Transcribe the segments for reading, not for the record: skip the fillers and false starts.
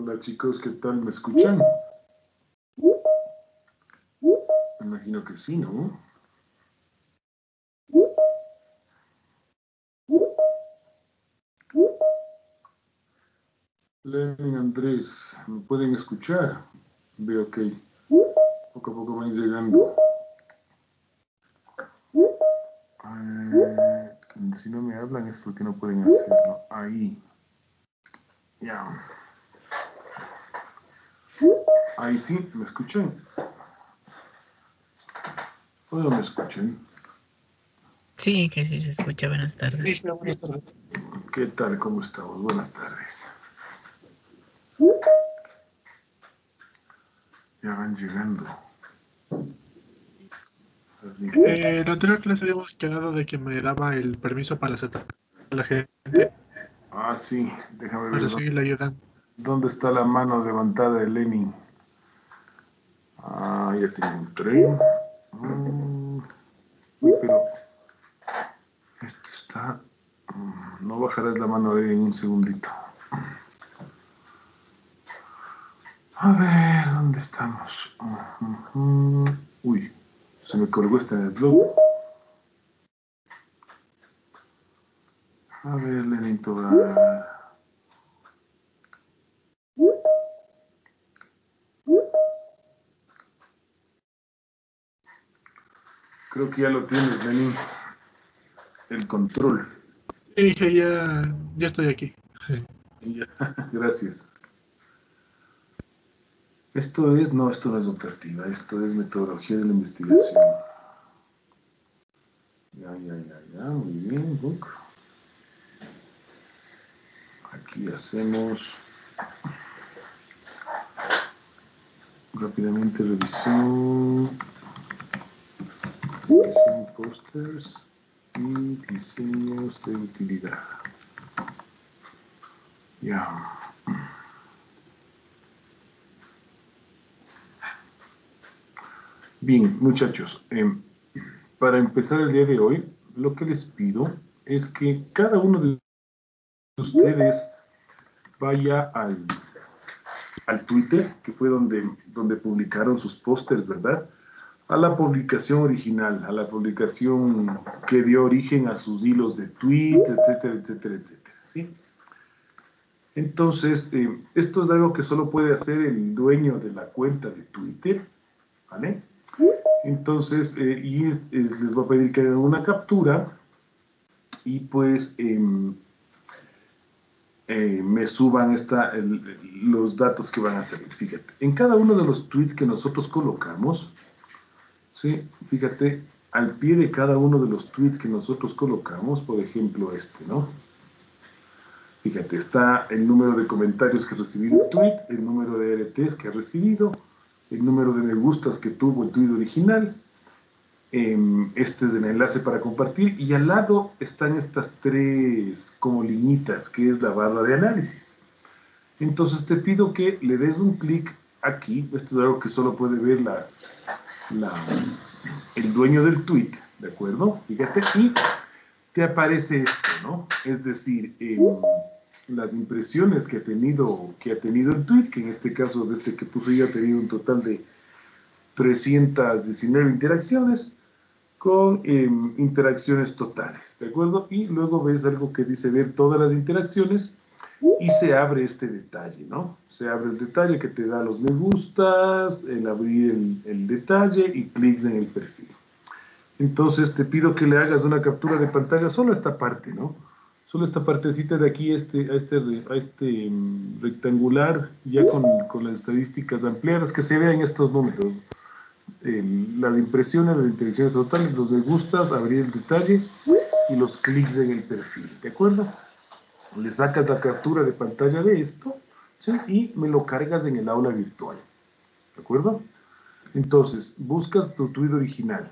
Hola chicos, ¿qué tal? ¿Me escuchan? Me imagino que sí, ¿no? Lenin, Andrés, ¿me pueden escuchar? Veo que poco a poco van llegando. Si no me hablan es porque no pueden hacerlo. Ahí. Ya. Ahí sí, ¿me escuchan? ¿O no me escuchan? Sí, que sí se escucha. Buenas tardes. Buenas tardes. ¿Qué tal? ¿Cómo estamos? Buenas tardes. Ya van llegando. La anterior clase habíamos quedado de que me daba el permiso para aceptar a la gente Ah, sí, déjame ver para seguirle ayudando. dónde está la mano levantada de Lenin. Ah, ya tengo un tren. Uy, pero esto está... No bajarás la mano en un segundito. A ver, ¿dónde estamos? Uy, se me colgó esta en el blog. A ver, Lenin Tobar. Creo que ya lo tienes, Lenin. El control. Y dije, ya estoy aquí. Gracias. Esto no es operativa, esto es metodología de la investigación. Ya, muy bien, Book. Aquí hacemos rápidamente revisión pósters y diseños de utilidad. Ya. Bien, muchachos, para empezar el día de hoy, lo que les pido es que cada uno de ustedes vaya al Twitter, que fue donde publicaron sus pósters, ¿verdad? A la publicación original, a la publicación que dio origen a sus hilos de tweets, etcétera, etcétera, etcétera, ¿sí? Entonces, esto es algo que solo puede hacer el dueño de la cuenta de Twitter, ¿vale? Entonces, les voy a pedir que hagan una captura y pues me suban los datos que van a salir. Fíjate, en cada uno de los tweets que nosotros colocamos, ¿sí? Fíjate, al pie de cada uno de los tweets que nosotros colocamos, por ejemplo ¿no? Fíjate, está el número de comentarios que ha recibido el tweet, el número de RTs que ha recibido, el número de me gustas que tuvo el tweet original, este es el enlace para compartir, y al lado están estas tres como liñitas, que es la barra de análisis. Entonces te pido que le des un clic aquí, esto es algo que solo puede ver el dueño del tweet, ¿de acuerdo? Fíjate, y te aparece esto, ¿no? Es decir, las impresiones que ha tenido el tweet, que en este caso, desde que puse yo, ha tenido un total de 319 interacciones, con interacciones totales, ¿de acuerdo? Y luego ves algo que dice ver todas las interacciones y se abre este detalle, ¿no? Se abre el detalle que te da los me gustas, el abrir el detalle y clics en el perfil. Entonces te pido que le hagas una captura de pantalla solo esta parte, ¿no? Solo esta partecita de aquí, a este rectangular, ya con las estadísticas ampliadas, que se vean estos números. Las impresiones, las interacciones totales, los me gustas, abrir el detalle y los clics en el perfil, ¿de acuerdo? Le sacas la captura de pantalla de esto, ¿sí? Y me lo cargas en el aula virtual, ¿de acuerdo? Entonces, buscas tu tweet original,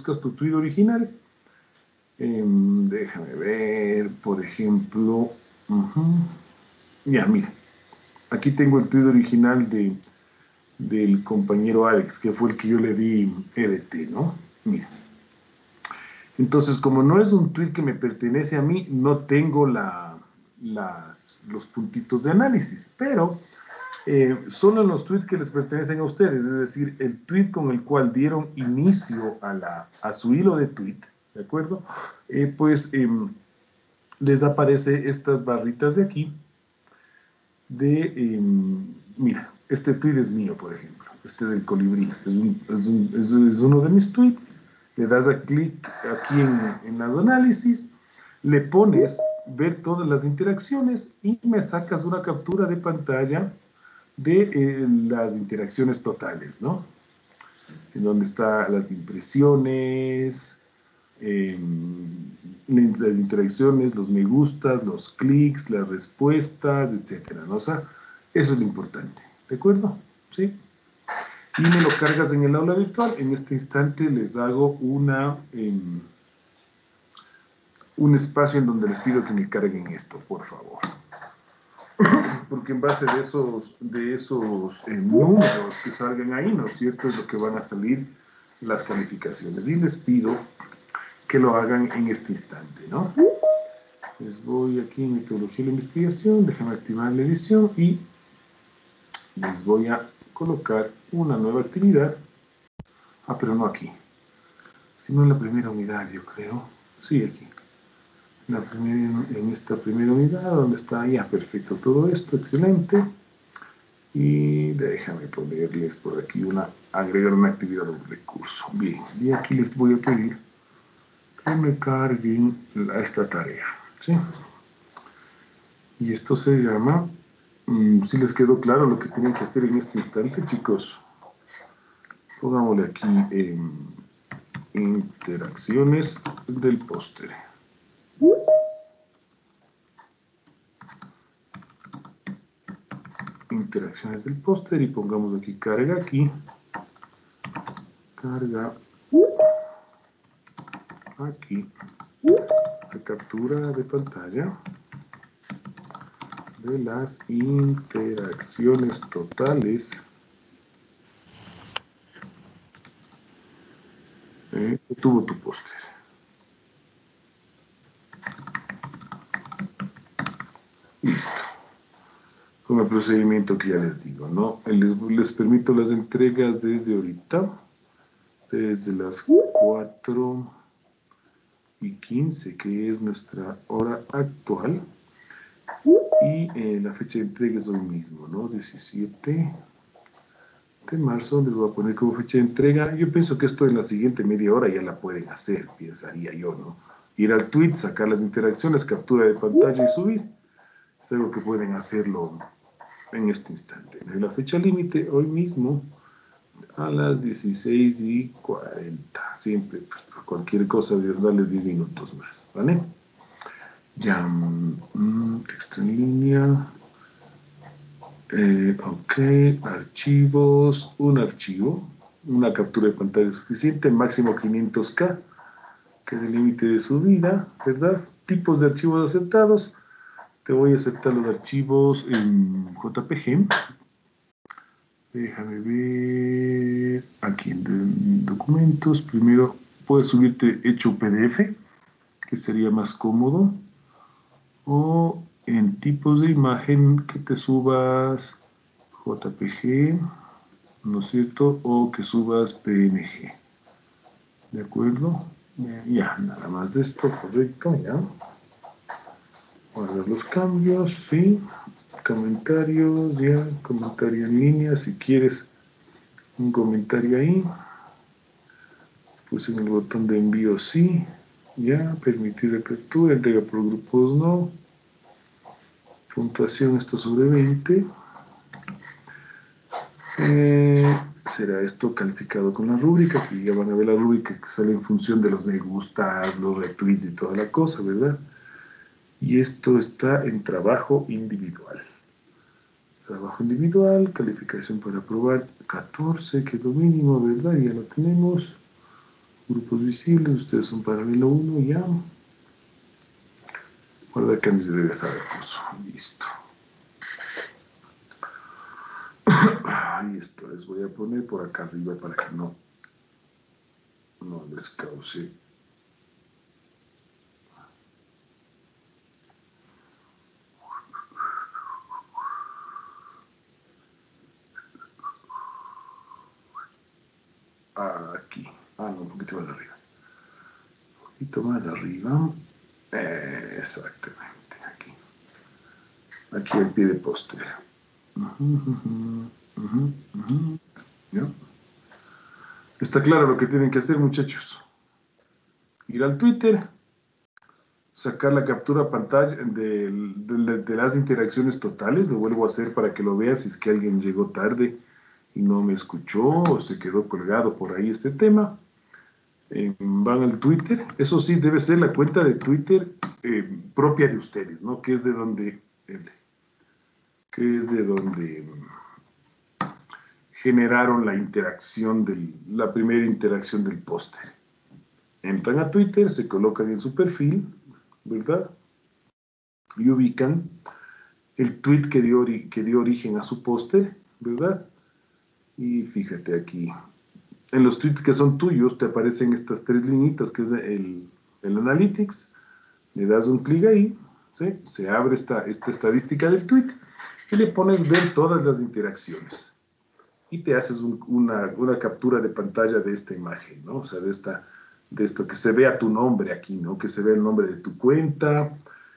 déjame ver, por ejemplo, ya, mira, aquí tengo el tweet original del compañero Alex, que fue el que yo le di EDT, ¿no? Mira. Entonces, como no es un tweet que me pertenece a mí, no tengo los puntitos de análisis, pero Solo en los tweets que les pertenecen a ustedes, es decir, el tweet con el cual dieron inicio a su hilo de tweet, ¿de acuerdo? Les aparece estas barritas de aquí mira, este tweet es mío, por ejemplo, este del colibrí, es uno de mis tweets. Le das a clic aquí en los análisis, le pones ver todas las interacciones y me sacas una captura de pantalla de las interacciones totales, ¿no? En donde están las impresiones, eh, las interacciones, los me gustas, los clics, las respuestas, etcétera, ¿no? O sea, eso es lo importante, ¿de acuerdo? ¿Sí? Y me lo cargas en el aula virtual. En este instante les hago un espacio en donde les pido que me carguen esto, por favor. Porque en base de esos números que salgan ahí, ¿no es cierto? Es lo que van a salir las calificaciones. Y les pido que lo hagan en este instante, ¿no? Les voy aquí en metodología de la investigación, déjame activar la edición y les voy a colocar una nueva actividad. Ah, pero no aquí, sino en la primera unidad, yo creo. Sí, aquí. En esta primera unidad, donde está ya perfecto todo esto, excelente. Y déjame ponerles por aquí agregar una actividad a un recurso. Bien, y aquí les voy a pedir que me carguen esta tarea, ¿sí? Y esto se llama, si les quedó claro lo que tienen que hacer en este instante, chicos, pongámosle aquí interacciones del póster. Interacciones del póster y pongamos aquí carga aquí, la captura de pantalla de las interacciones totales que tuvo tu póster. Listo. Con el procedimiento que ya les digo, ¿no? Les permito las entregas desde ahorita, desde las 4:15, que es nuestra hora actual. Y la fecha de entrega es hoy mismo, ¿no? 17 de marzo, les voy a poner como fecha de entrega. Yo pienso que esto en la siguiente media hora ya la pueden hacer, pensaría yo, ¿no? Ir al tweet, sacar las interacciones, captura de pantalla y subir. Es algo que pueden hacerlo en este instante. La fecha límite, hoy mismo, a las 16:40. Siempre, cualquier cosa, darles 10 minutos más, ¿vale? Ya, texto en línea. Ok, archivos, un archivo, una captura de pantalla suficiente, máximo 500K, que es el límite de subida, ¿verdad? Tipos de archivos aceptados. Te voy a aceptar los archivos en JPG. Déjame ver aquí en documentos. Primero, puedes subirte hecho PDF, que sería más cómodo. O en tipos de imagen que te subas JPG, ¿no es cierto? O que subas PNG. ¿De acuerdo? Ya, nada más de esto, correcto, ya. Guardar los cambios, sí. Comentarios, ya. Comentario en línea, si quieres un comentario ahí. Puse en el botón de envío, sí. Ya, permitir apertura, entrega por grupos, no. Puntuación, esto sobre 20. Será esto calificado con la rúbrica, que ya van a ver la rúbrica que sale en función de los me gustas, los retweets y toda la cosa, ¿verdad? Y esto está en trabajo individual. Trabajo individual, calificación para aprobar 14, que es lo mínimo, ¿verdad? Ya lo tenemos. Grupos visibles, ustedes son paralelo 1, ya. Guardar cambios de regresar al curso. Listo. Y esto les voy a poner por acá arriba para que no les cause. aquí. Ah, no, un poquito más arriba. Un poquito más arriba. Exactamente, aquí. Aquí al pie de póster. ¿Ya? Está claro lo que tienen que hacer, muchachos. Ir al Twitter, sacar la captura pantalla de las interacciones totales. Lo vuelvo a hacer para que lo veas si es que alguien llegó tarde y no me escuchó o se quedó colgado por ahí este tema. Van al Twitter. Eso sí, debe ser la cuenta de Twitter propia de ustedes, ¿no? Que es de donde generaron la interacción la primera interacción del póster. Entran a Twitter, se colocan en su perfil, ¿verdad? Y ubican el tweet que dio origen a su póster, ¿verdad? Y fíjate aquí, en los tweets que son tuyos te aparecen estas tres liñitas, que es el Analytics. Le das un clic ahí, ¿sí? Se abre esta estadística del tweet y le pones ver todas las interacciones. Y te haces una captura de pantalla de esta imagen, ¿no? O sea, de esto, que se vea tu nombre aquí, ¿no? Que se vea el nombre de tu cuenta,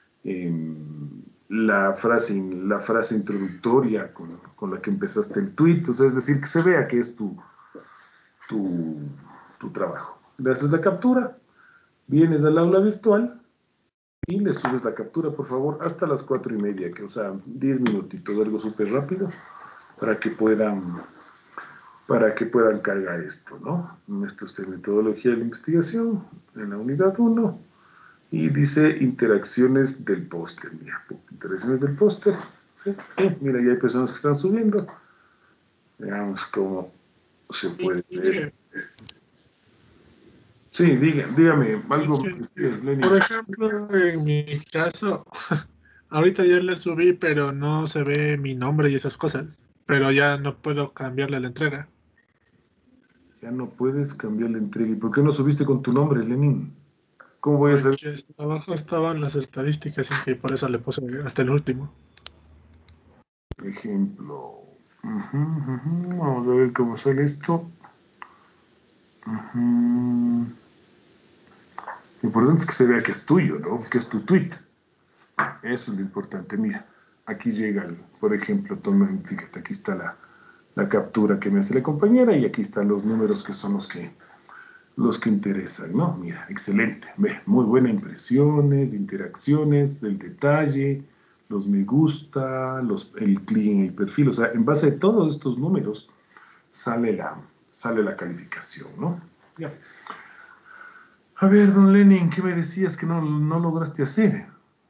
la frase introductoria con la que empezaste el tweet, o sea, es decir, que se vea que es tu trabajo. Le haces la captura, vienes al aula virtual y le subes la captura, por favor, hasta las 4:30, que, o sea, 10 minutitos, algo súper rápido, para que puedan cargar esto, ¿no? Esto es de metodología de la investigación, en la unidad 1, y dice interacciones del póster, mira, interacciones del póster, ¿sí? Mira, ya hay personas que están subiendo, veamos cómo se puede ver. Sí, dígame, algo me decías, Lenin. Por ejemplo, en mi caso, ahorita ya le subí, pero no se ve mi nombre y esas cosas. Pero ya no puedo cambiarle la entrega. Ya no puedes cambiar la entrega. ¿Y por qué no subiste con tu nombre, Lenin? ¿Cómo voy a saber? Porque abajo estaban las estadísticas y que por eso le puse hasta el último. Ejemplo. Vamos a ver cómo sale esto. Lo importante es que se vea que es tuyo, ¿no? Que es tu tweet. Eso es lo importante. Mira, aquí llega, por ejemplo, fíjate, aquí está la captura que me hace la compañera y aquí están los números que son los que interesan, ¿no? Mira, excelente. Ve, muy buenas impresiones, interacciones, el detalle, los me gusta, el clic en el perfil. O sea, en base a todos estos números sale la calificación, ¿no? Ya. A ver, don Lenin, ¿qué me decías que no lograste hacer?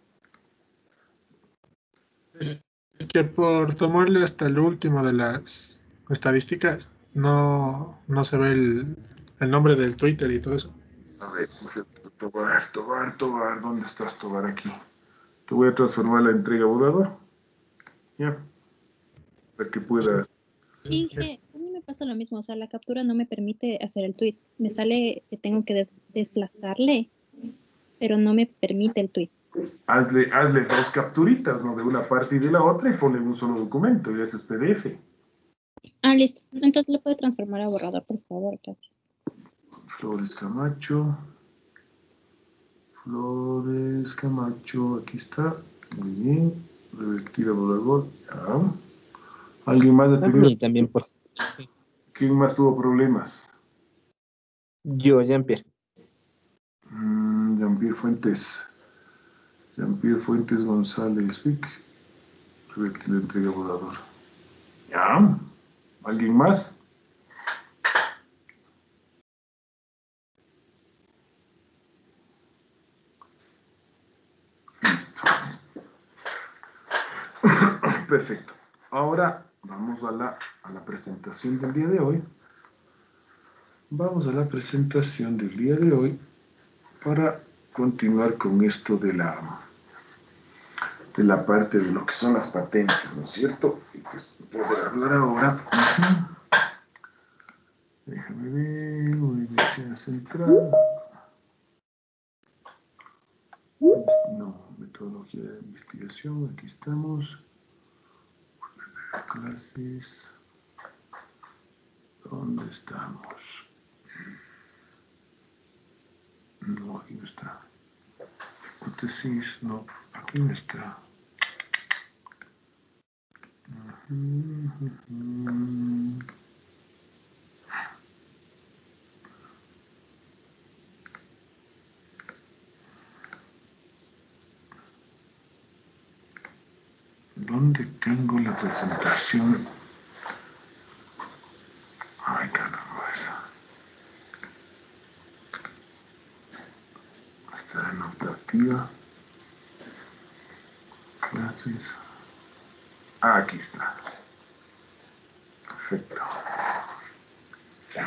Es que por tomarle hasta el último de las estadísticas, no se ve el nombre del Twitter y todo eso. A ver, Tobar, ¿dónde estás, Tobar? Aquí. Te voy a transformar la entrega borrador, ya, para que puedas. Sí, que a mí me pasa lo mismo, o sea, la captura no me permite hacer el tweet. Me sale que tengo que desplazarle, pero no me permite el tweet. Hazle dos capturitas, ¿no? De una parte y de la otra y ponle un solo documento y haces PDF. Ah, listo. Entonces lo puede transformar a borrador, por favor. Flores Camacho, aquí está. Muy bien. Revertir a borrador, ya. ¿Alguien más ha A tenido? mí también, por ¿Quién más tuvo problemas? yo, Jean-Pierre. Jean-Pierre Fuentes. Jean-Pierre Fuentes González, Vic. Revertir la entrega a borrador. ¿Ya? ¿Alguien más? Listo. Perfecto. Ahora vamos a la presentación del día de hoy. Vamos a la presentación del día de hoy para continuar con esto de la parte de lo que son las patentes, ¿no es cierto? Y pues poder hablar ahora. Déjame ver, universidad central. No, metodología de investigación, aquí estamos. Clases. ¿Dónde estamos? No, aquí no está. Hipótesis, no, aquí no está. ¿Dónde tengo la presentación? Ay, caramba, esa. Está en optativa. Clases. Ah, aquí está. Perfecto. Ya.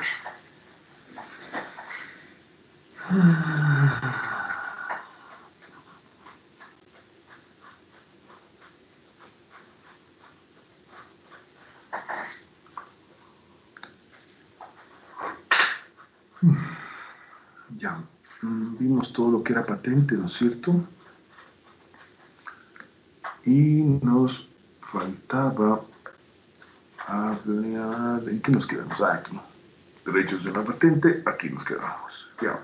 Ya. Vimos todo lo que era patente, ¿no es cierto? Y nos faltaba hablar... ¿En qué nos quedamos? Ah, aquí. Derechos de la patente, aquí nos quedamos. Ya.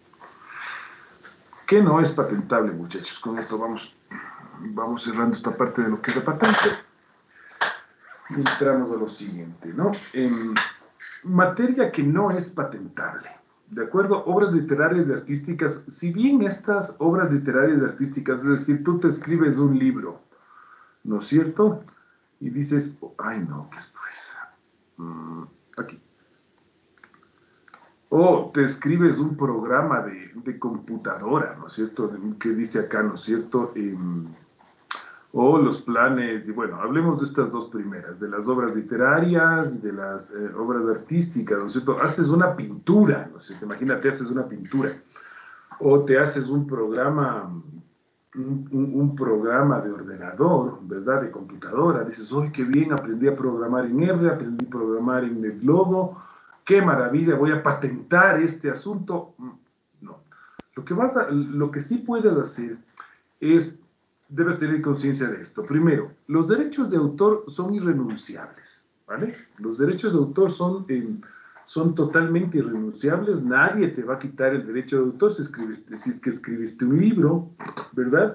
¿Qué no es patentable, muchachos? Con esto vamos cerrando esta parte de lo que es la patente. Y entramos a lo siguiente, ¿no? En materia que no es patentable. ¿De acuerdo? Obras literarias y artísticas. Si bien estas obras literarias y artísticas, es decir, tú te escribes un libro, ¿no es cierto? Y dices, ay no, ¿qué es pues? Aquí. O te escribes un programa de computadora, ¿no es cierto? Que dice acá, ¿no es cierto? O los planes, y bueno, hablemos de estas dos primeras, de las obras literarias y de las obras artísticas, ¿no es cierto? Haces una pintura, ¿no es cierto? Imagínate, haces una pintura. O te haces un programa, un programa de ordenador, ¿verdad? De computadora. Dices, ¡ay, qué bien! Aprendí a programar en R, aprendí a programar en NetLogo. ¡Qué maravilla! Voy a patentar este asunto. No. Lo que sí puedes hacer es, debes tener conciencia de esto. Primero, los derechos de autor son irrenunciables, ¿vale? Los derechos de autor son totalmente irrenunciables. Nadie te va a quitar el derecho de autor si es que escribiste un libro, ¿verdad?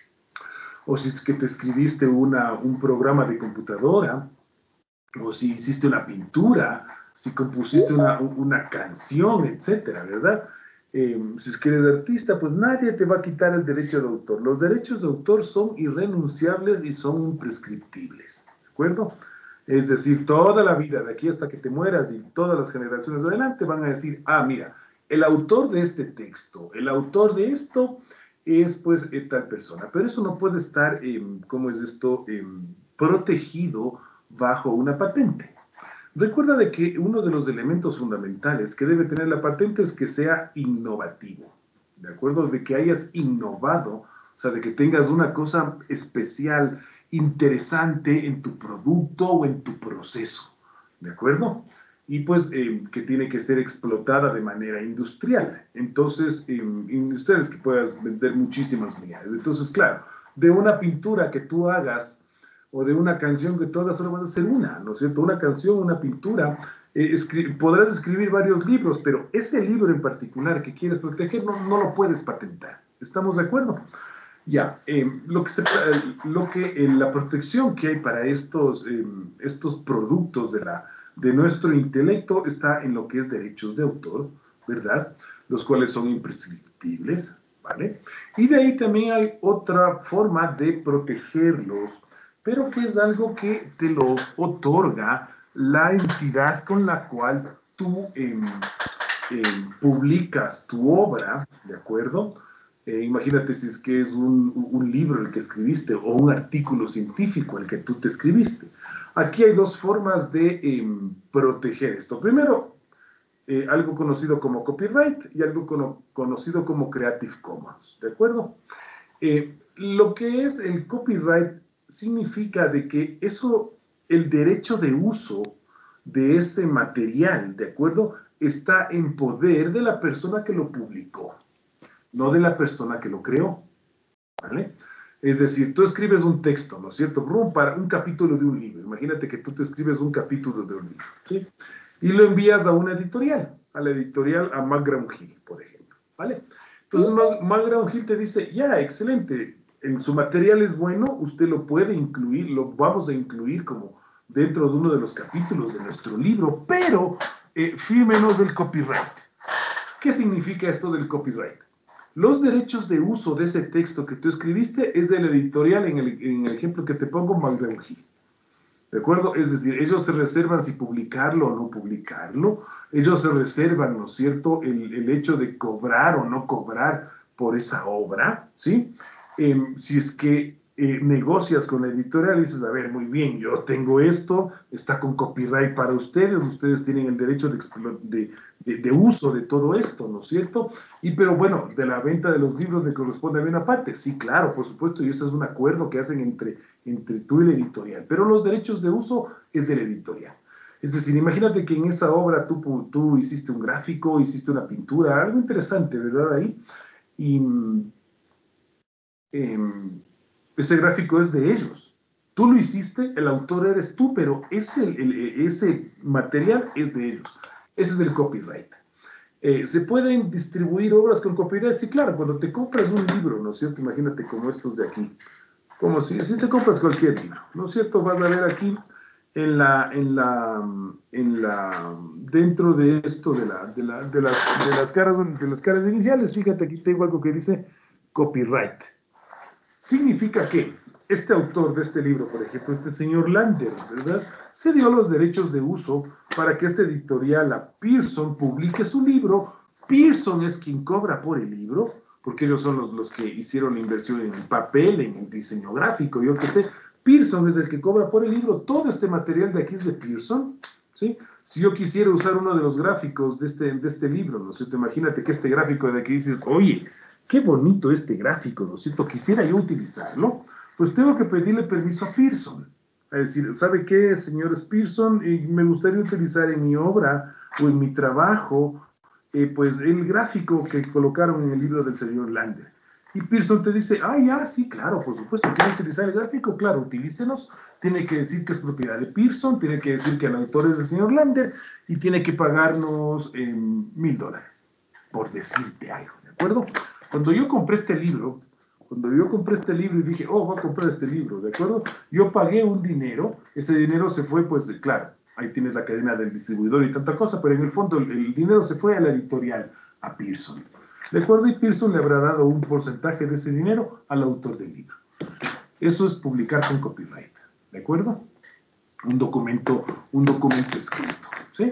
O si es que te escribiste un programa de computadora, o si hiciste una pintura, si compusiste una canción, etcétera, ¿verdad? Si es que eres artista, pues nadie te va a quitar el derecho de autor. Los derechos de autor son irrenunciables y son imprescriptibles, ¿de acuerdo? Es decir, toda la vida, de aquí hasta que te mueras y todas las generaciones adelante van a decir, ah, mira, el autor de este texto, el autor de esto es pues tal persona, pero eso no puede estar, ¿cómo es esto?, protegido bajo una patente. Recuerda de que uno de los elementos fundamentales que debe tener la patente es que sea innovativo, ¿de acuerdo? De que hayas innovado, o sea, de que tengas una cosa especial, interesante en tu producto o en tu proceso, ¿de acuerdo? Y pues que tiene que ser explotada de manera industrial. Entonces, industriales que puedas vender muchísimas unidades. Entonces, claro, de una pintura que tú hagas o de una canción que tú hagas, solo vas a hacer una, ¿no es cierto? Una canción, una pintura, podrás escribir varios libros, pero ese libro en particular que quieres proteger no lo puedes patentar. ¿Estamos de acuerdo? Ya, la protección que hay para estos productos de nuestro intelecto está en lo que es derechos de autor, ¿verdad? Los cuales son imprescriptibles, ¿vale? Y de ahí también hay otra forma de protegerlos, pero que es algo que te lo otorga la entidad con la cual tú publicas tu obra, ¿de acuerdo? Imagínate si es que es un libro el que escribiste o un artículo científico el que tú te escribiste. Aquí hay dos formas de proteger esto. Primero, algo conocido como copyright y algo conocido como Creative Commons, ¿de acuerdo? Lo que es el copyright significa de que el derecho de uso de ese material, ¿de acuerdo?, está en poder de la persona que lo publicó, no de la persona que lo creó, ¿vale? Es decir, tú escribes un texto, ¿no es cierto?, para un capítulo de un libro. Imagínate que tú te escribes un capítulo de un libro, ¿sí? Y lo envías a una editorial. a la editorial, a McGraw-Hill, por ejemplo, ¿vale? Entonces McGraw-Hill te dice, ya, excelente, en su material es bueno, usted lo puede incluir, lo vamos a incluir como dentro de uno de los capítulos de nuestro libro, pero fírmenos el copyright. ¿Qué significa esto del copyright? Los derechos de uso de ese texto que tú escribiste es de la editorial, en el ejemplo que te pongo, McGraw-Hill. ¿De acuerdo? Es decir, ellos se reservan si publicarlo o no publicarlo. Ellos se reservan, ¿no es cierto?, el hecho de cobrar o no cobrar por esa obra, ¿sí? Si es que negocias con la editorial y dices, a ver, muy bien, yo tengo esto, está con copyright para ustedes, ustedes tienen el derecho de uso de todo esto, ¿no es cierto? Pero bueno, de la venta de los libros me corresponde a mí una parte. Sí, claro, por supuesto, y eso es un acuerdo que hacen entre tú y la editorial, pero los derechos de uso es de la editorial. Es decir, imagínate que en esa obra tú hiciste un gráfico, hiciste una pintura, algo interesante, ¿verdad? Ahí, y ese gráfico es de ellos. Tú lo hiciste, el autor eres tú, pero ese material es de ellos. Ese es el copyright. ¿Se pueden distribuir obras con copyright? Sí, claro, cuando te compras un libro, ¿no es cierto? Imagínate como estos de aquí. Como si te compras cualquier libro, ¿no es cierto? Vas a ver aquí dentro de esto de las caras iniciales, fíjate, aquí tengo algo que dice copyright. Significa que este autor de este libro, por ejemplo, este señor Lander, ¿verdad?, se dio los derechos de uso para que esta editorial, a Pearson, publique su libro. Pearson es quien cobra por el libro, porque ellos son los que hicieron la inversión en el papel, en el diseño gráfico, yo qué sé. Pearson es el que cobra por el libro. Todo este material de aquí es de Pearson, ¿sí? Si yo quisiera usar uno de los gráficos de este libro, ¿no es cierto? Imagínate que este gráfico de aquí dices, oye, qué bonito este gráfico, ¿no es cierto? Quisiera yo utilizarlo, pues tengo que pedirle permiso a Pearson. Es decir, ¿sabe qué, señores Pearson? Me gustaría utilizar en mi obra o en mi trabajo, pues el gráfico que colocaron en el libro del señor Lander. Y Pearson te dice, ya, sí, claro, por supuesto, ¿quiere utilizar el gráfico? Claro, utilícenos. Tiene que decir que es propiedad de Pearson, tiene que decir que el autor es el señor Lander y tiene que pagarnos $1000, por decirte algo, ¿de acuerdo? Cuando yo compré este libro y dije, voy a comprar este libro, ¿de acuerdo? Yo pagué un dinero, ese dinero se fue, pues, claro, ahí tienes la cadena del distribuidor y tanta cosa, pero en el fondo el dinero se fue a la editorial, a Pearson. ¿De acuerdo? Y Pearson le habrá dado un porcentaje de ese dinero al autor del libro. Eso es publicar con copyright, ¿de acuerdo? Un documento escrito, ¿sí?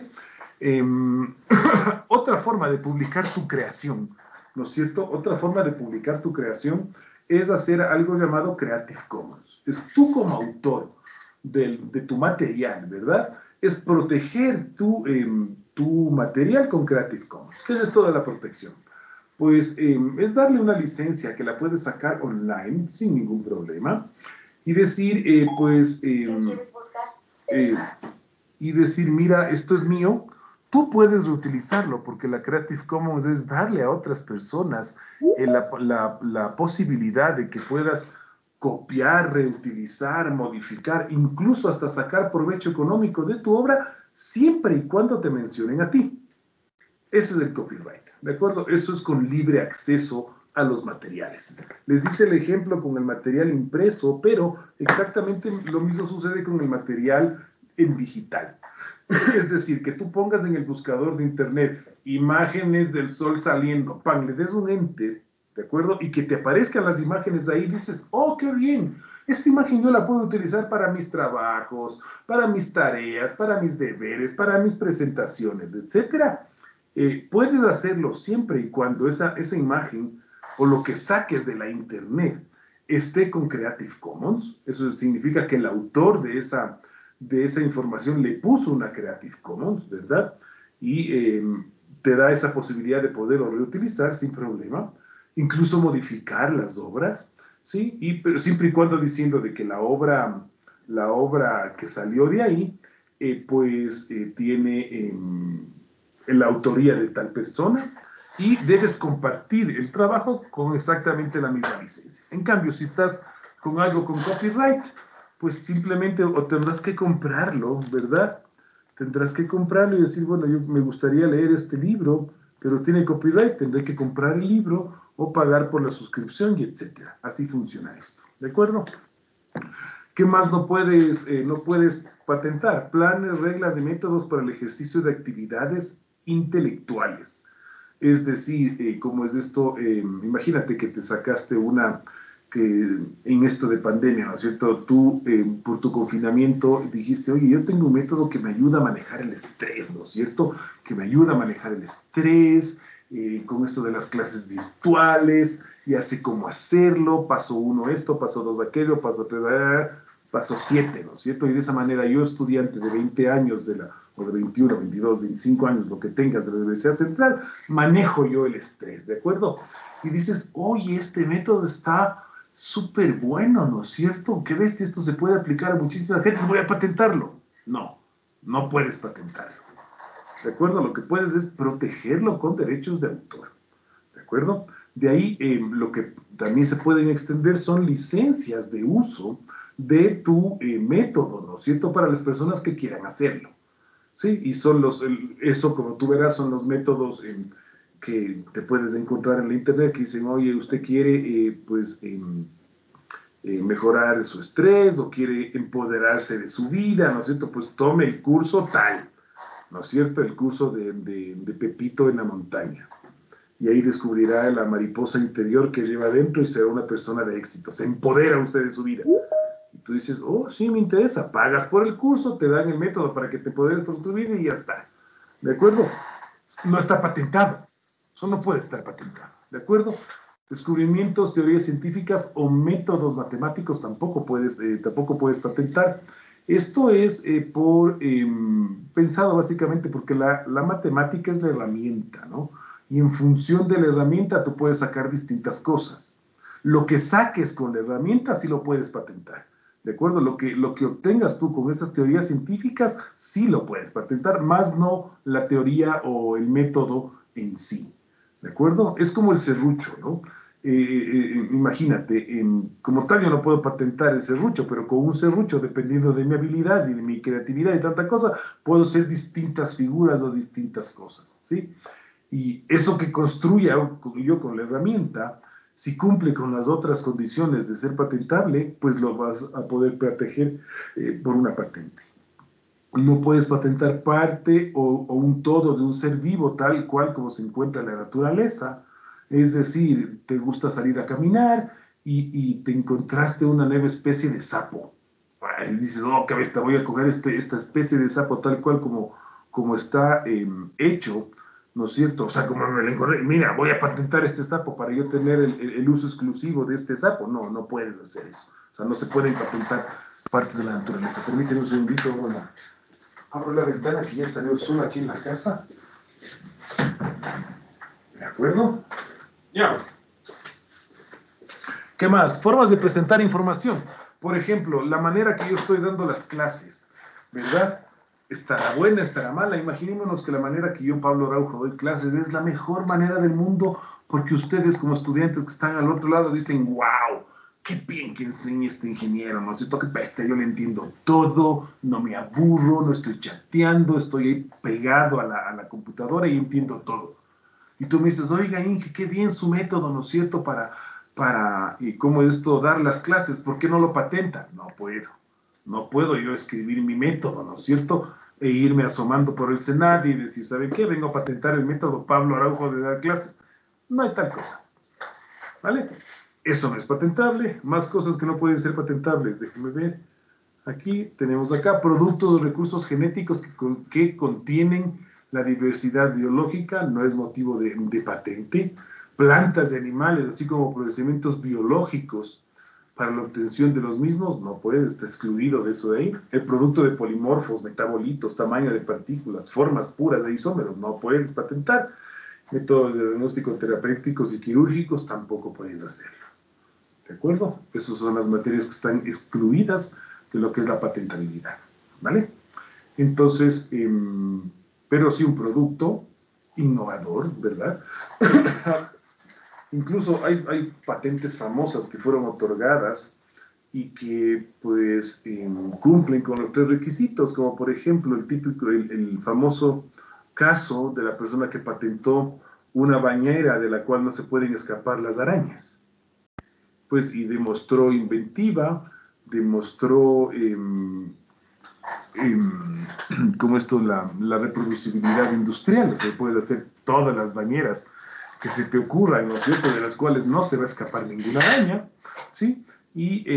Otra forma de publicar tu creación, ¿no es cierto? Otra forma de publicar tu creación es hacer algo llamado Creative Commons. Es tú como autor de tu material, ¿verdad? Es proteger tu material con Creative Commons. ¿Qué es esto de la protección? Pues es darle una licencia que la puedes sacar online sin ningún problema y decir, ¿qué quieres buscar? Y decir, mira, esto es mío. Tú puedes reutilizarlo porque la Creative Commons es darle a otras personas la posibilidad de que puedas copiar, reutilizar, modificar, incluso hasta sacar provecho económico de tu obra, siempre y cuando te mencionen a ti. Ese es el copyright, ¿de acuerdo? Eso es con libre acceso a los materiales. Les dice el ejemplo con el material impreso, pero exactamente lo mismo sucede con el material en digital. Es decir, que tú pongas en el buscador de internet imágenes del sol saliendo, le des un enter, ¿de acuerdo? Y que te aparezcan las imágenes ahí, dices, ¡oh, qué bien! Esta imagen yo la puedo utilizar para mis trabajos, para mis tareas, para mis deberes, para mis presentaciones, etcétera. Puedes hacerlo siempre y cuando esa imagen o lo que saques de la internet esté con Creative Commons. Eso significa que el autor de esa información le puso una Creative Commons, ¿verdad? Y te da esa posibilidad de poderlo reutilizar sin problema, incluso modificar las obras, ¿sí? Pero siempre y cuando diciendo de que la obra que salió de ahí, tiene la autoría de tal persona y debes compartir el trabajo con exactamente la misma licencia. En cambio, si estás con algo con copyright, pues simplemente o tendrás que comprarlo, ¿verdad? tendrás que comprarlo y decir, bueno, yo me gustaría leer este libro, pero tiene copyright, tendré que comprar el libro o pagar por la suscripción y etcétera. Así funciona esto, ¿de acuerdo? ¿Qué más no puedes patentar? Planes, reglas y métodos para el ejercicio de actividades intelectuales. Es decir, ¿cómo es esto? Imagínate que te sacaste que en esto de pandemia, ¿no es cierto? Tú, por tu confinamiento, dijiste, oye, yo tengo un método que me ayuda a manejar el estrés, ¿no es cierto? Que me ayuda a manejar el estrés, con esto de las clases virtuales, ya sé cómo hacerlo, paso 1 esto, paso 2 aquello, paso 3, paso 7, ¿no es cierto? Y de esa manera yo, estudiante de 20 años o de 21, 22, 25 años, lo que tengas de la Universidad Central, manejo yo el estrés, ¿de acuerdo? Y dices, oye, este método está súper bueno, ¿no es cierto? ¿Qué bestia? Esto se puede aplicar a muchísimas gentes, voy a patentarlo. No, no puedes patentarlo. ¿De acuerdo? Lo que puedes es protegerlo con derechos de autor. ¿De acuerdo? De ahí lo que también se pueden extender son licencias de uso de tu método, ¿no es cierto? Para las personas que quieran hacerlo. ¿Sí? Y son eso, como tú verás, son los métodos que te puedes encontrar en la internet que dicen, oye, usted quiere, mejorar su estrés o quiere empoderarse de su vida, ¿no es cierto? Pues tome el curso tal, ¿no es cierto? El curso de Pepito en la montaña. Y ahí descubrirá la mariposa interior que lleva adentro y será una persona de éxito. Se empodera usted de su vida. Y tú dices, oh, sí, me interesa. Pagas por el curso, te dan el método para que te empoderes por tu vida y ya está. ¿De acuerdo? No está patentado. Eso no puede estar patentado. ¿De acuerdo? Descubrimientos, teorías científicas o métodos matemáticos tampoco puedes patentar. Esto es pensado básicamente porque la matemática es la herramienta, ¿no? Y en función de la herramienta tú puedes sacar distintas cosas. Lo que saques con la herramienta sí lo puedes patentar. ¿De acuerdo? Lo que obtengas tú con esas teorías científicas sí lo puedes patentar, más no la teoría o el método en sí. ¿De acuerdo? Es como el serrucho, ¿no? Imagínate, como tal yo no puedo patentar el serrucho, pero con un serrucho, dependiendo de mi habilidad y de mi creatividad y tanta cosa, puedo hacer distintas figuras o distintas cosas, ¿sí? Y eso que construya yo con la herramienta, si cumple con las otras condiciones de ser patentable, pues lo vas a poder proteger por una patente. No puedes patentar parte o un todo de un ser vivo tal cual como se encuentra en la naturaleza. Es decir, te gusta salir a caminar y te encontraste una nueva especie de sapo. Y dices, oh, qué bestia, voy a coger esta especie de sapo tal cual como está hecho, ¿no es cierto? O sea, como me lo encontré, mira, voy a patentar este sapo para yo tener el uso exclusivo de este sapo. No, no puedes hacer eso. O sea, no se pueden patentar partes de la naturaleza. Permíteme un segundito, bueno. Abro la ventana que ya salió el sol aquí en la casa. ¿De acuerdo? Ya. ¿Qué más? Formas de presentar información. Por ejemplo, la manera que yo estoy dando las clases, ¿verdad? ¿Estará buena, estará mala? Imaginémonos que la manera que yo, Pablo Araujo, doy clases es la mejor manera del mundo porque ustedes como estudiantes que están al otro lado dicen, wow, qué bien que enseña este ingeniero, ¿no es cierto? Qué peste, yo le entiendo todo, no me aburro, no estoy chateando, estoy ahí pegado a la computadora y entiendo todo. Y tú me dices, oiga, Inge, qué bien su método, ¿no es cierto? Y cómo esto, dar las clases, ¿por qué no lo patenta? No puedo. No puedo yo escribir mi método, ¿no es cierto? E irme asomando por el Senado y decir, ¿saben qué? Vengo a patentar el método Pablo Araujo de dar clases. No hay tal cosa. ¿Vale? Eso no es patentable. Más cosas que no pueden ser patentables. Déjenme ver. Aquí tenemos acá productos o recursos genéticos que contienen la diversidad biológica, no es motivo de patente. Plantas y animales, así como procedimientos biológicos para la obtención de los mismos, no puede, está excluido de eso de ahí. El producto de polimorfos, metabolitos, tamaño de partículas, formas puras de isómeros, no puedes patentar. Métodos de diagnóstico terapéuticos y quirúrgicos, tampoco puedes hacerlo. ¿De acuerdo? Esas son las materias que están excluidas de lo que es la patentabilidad. ¿Vale? Entonces, pero sí un producto innovador, ¿verdad? Incluso hay patentes famosas que fueron otorgadas y que pues cumplen con los 3 requisitos, como por ejemplo el famoso caso de la persona que patentó una bañera de la cual no se pueden escapar las arañas. Pues y demostró inventiva, demostró como esto, la reproducibilidad industrial. Se puede hacer todas las bañeras que se te ocurran, ¿no es cierto?, de las cuales no se va a escapar ninguna araña, ¿sí? Y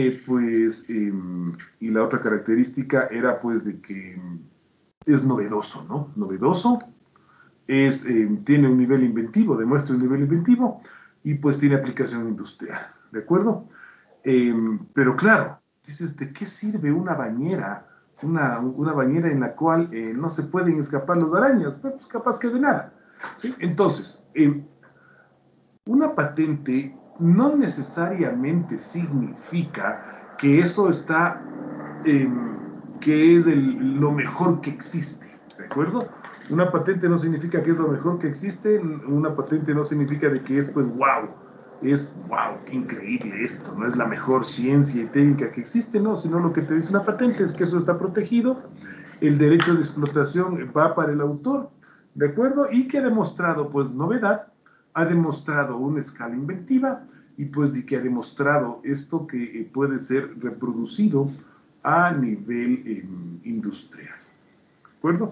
y la otra característica era pues de que es novedoso, ¿no? Novedoso, tiene un nivel inventivo, demuestra un nivel inventivo y pues tiene aplicación industrial, ¿de acuerdo? Pero claro, dices, ¿de qué sirve una bañera? Una bañera en la cual no se pueden escapar las arañas, pues capaz que de nada, ¿sí? Entonces, una patente no necesariamente significa que eso está, que es lo mejor que existe, ¿de acuerdo? Una patente no significa que es lo mejor que existe, una patente no significa de que es, pues, wow, qué increíble esto, no es la mejor ciencia y técnica que existe, no, sino lo que te dice una patente es que eso está protegido, el derecho de explotación va para el autor, ¿de acuerdo? Y que ha demostrado, pues, novedad, ha demostrado una escala inventiva y pues y que ha demostrado esto que puede ser reproducido a nivel industrial, ¿de acuerdo?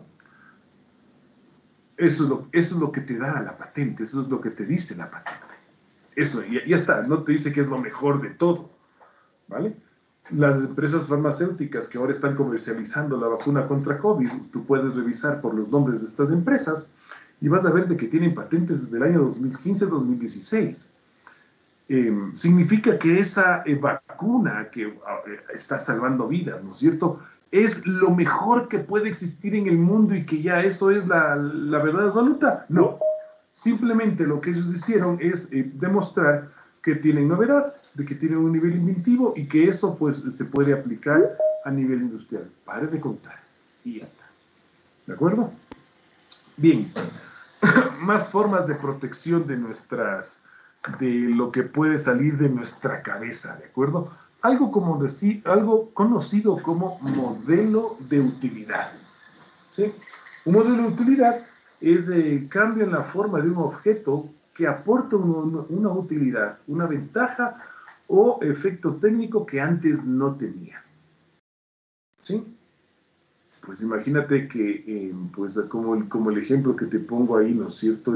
Eso es lo que te da la patente, eso es lo que te dice la patente. Eso, ya está, no te dice que es lo mejor de todo, ¿vale? Las empresas farmacéuticas que ahora están comercializando la vacuna contra COVID, tú puedes revisar por los nombres de estas empresas y vas a ver de que tienen patentes desde el año 2015-2016. Significa que esa vacuna que está salvando vidas, ¿no es cierto?, es lo mejor que puede existir en el mundo y que ya eso es la verdad absoluta. No, simplemente lo que ellos hicieron es demostrar que tienen novedad, de que tienen un nivel inventivo y que eso pues se puede aplicar a nivel industrial. Pare de contar y ya está. ¿De acuerdo? Bien, más formas de protección de lo que puede salir de nuestra cabeza, ¿de acuerdo? Algo conocido como modelo de utilidad, ¿sí? Un modelo de utilidad es cambio en la forma de un objeto que aporta una utilidad, una ventaja o efecto técnico que antes no tenía, ¿sí? Pues imagínate que, pues como el ejemplo que te pongo ahí, ¿no es cierto?,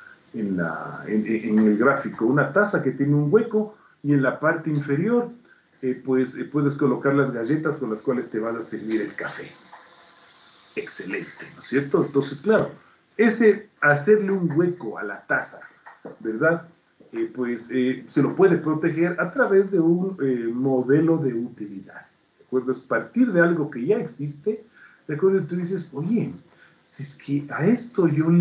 en el gráfico, una taza que tiene un hueco y en la parte inferior, pues puedes colocar las galletas con las cuales te vas a servir el café. Excelente, ¿no es cierto? Entonces, claro, hacerle un hueco a la taza, ¿verdad? Se lo puede proteger a través de un modelo de utilidad, ¿de acuerdo? Es partir de algo que ya existe, ¿de acuerdo? Y tú dices, oye, si es que a esto yo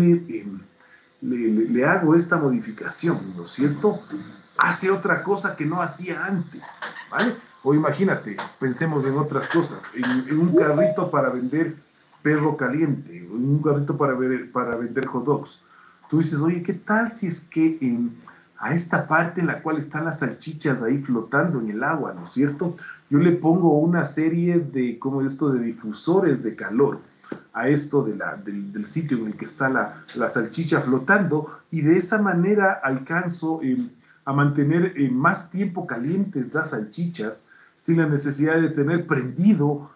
le hago esta modificación, ¿no es cierto?, hace otra cosa que no hacía antes, ¿vale? O imagínate, pensemos en otras cosas, en un carrito para vender perro caliente, en un carrito para vender hot dogs. Tú dices, oye, ¿qué tal si es que a esta parte en la cual están las salchichas ahí flotando en el agua, ¿no es cierto?, yo le pongo una serie de, como esto, de difusores de calor a esto del sitio en el que está la salchicha flotando, y de esa manera alcanzo a mantener más tiempo calientes las salchichas sin la necesidad de tener prendido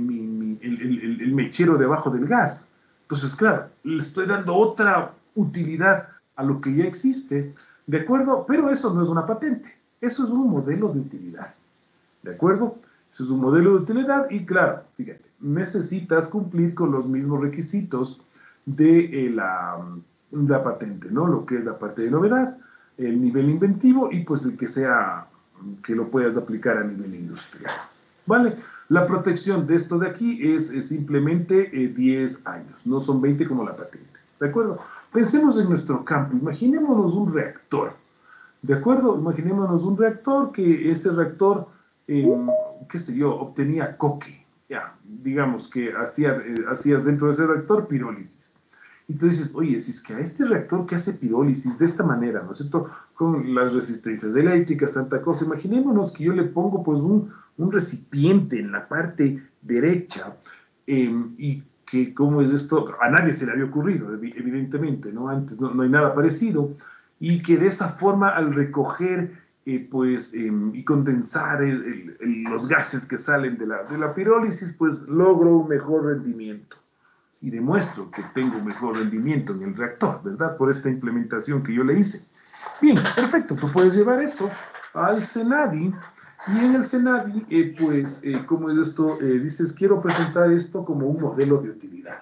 el mechero debajo del gas. Entonces, claro, le estoy dando otra utilidad a lo que ya existe, ¿de acuerdo? Pero eso no es una patente, eso es un modelo de utilidad, ¿de acuerdo? Eso es un modelo de utilidad y, claro, fíjate, necesitas cumplir con los mismos requisitos de la patente, ¿no? Lo que es la parte de novedad, el nivel inventivo y pues el que lo puedas aplicar a nivel industrial, ¿vale? La protección de esto de aquí es simplemente 10 años, no son 20 como la patente, ¿de acuerdo? Pensemos en nuestro campo, imaginémonos un reactor, ¿de acuerdo? Imaginémonos un reactor, que ese reactor, qué sé yo, obtenía coque, ya, digamos que hacías dentro de ese reactor pirólisis. Y tú dices, oye, si es que a este reactor que hace pirólisis de esta manera, ¿no es cierto?, con las resistencias eléctricas, tanta cosa, imaginémonos que yo le pongo pues un un recipiente en la parte derecha, y que, ¿cómo es esto? A nadie se le había ocurrido, evidentemente, ¿no? Antes no hay nada parecido, y que de esa forma, al recoger, y condensar los gases que salen de la pirólisis, pues logro un mejor rendimiento. Y demuestro que tengo un mejor rendimiento en el reactor, ¿verdad? Por esta implementación que yo le hice. Bien, perfecto, tú puedes llevar eso al CENADI, y en el CENADI, como es esto, dices, quiero presentar esto como un modelo de utilidad.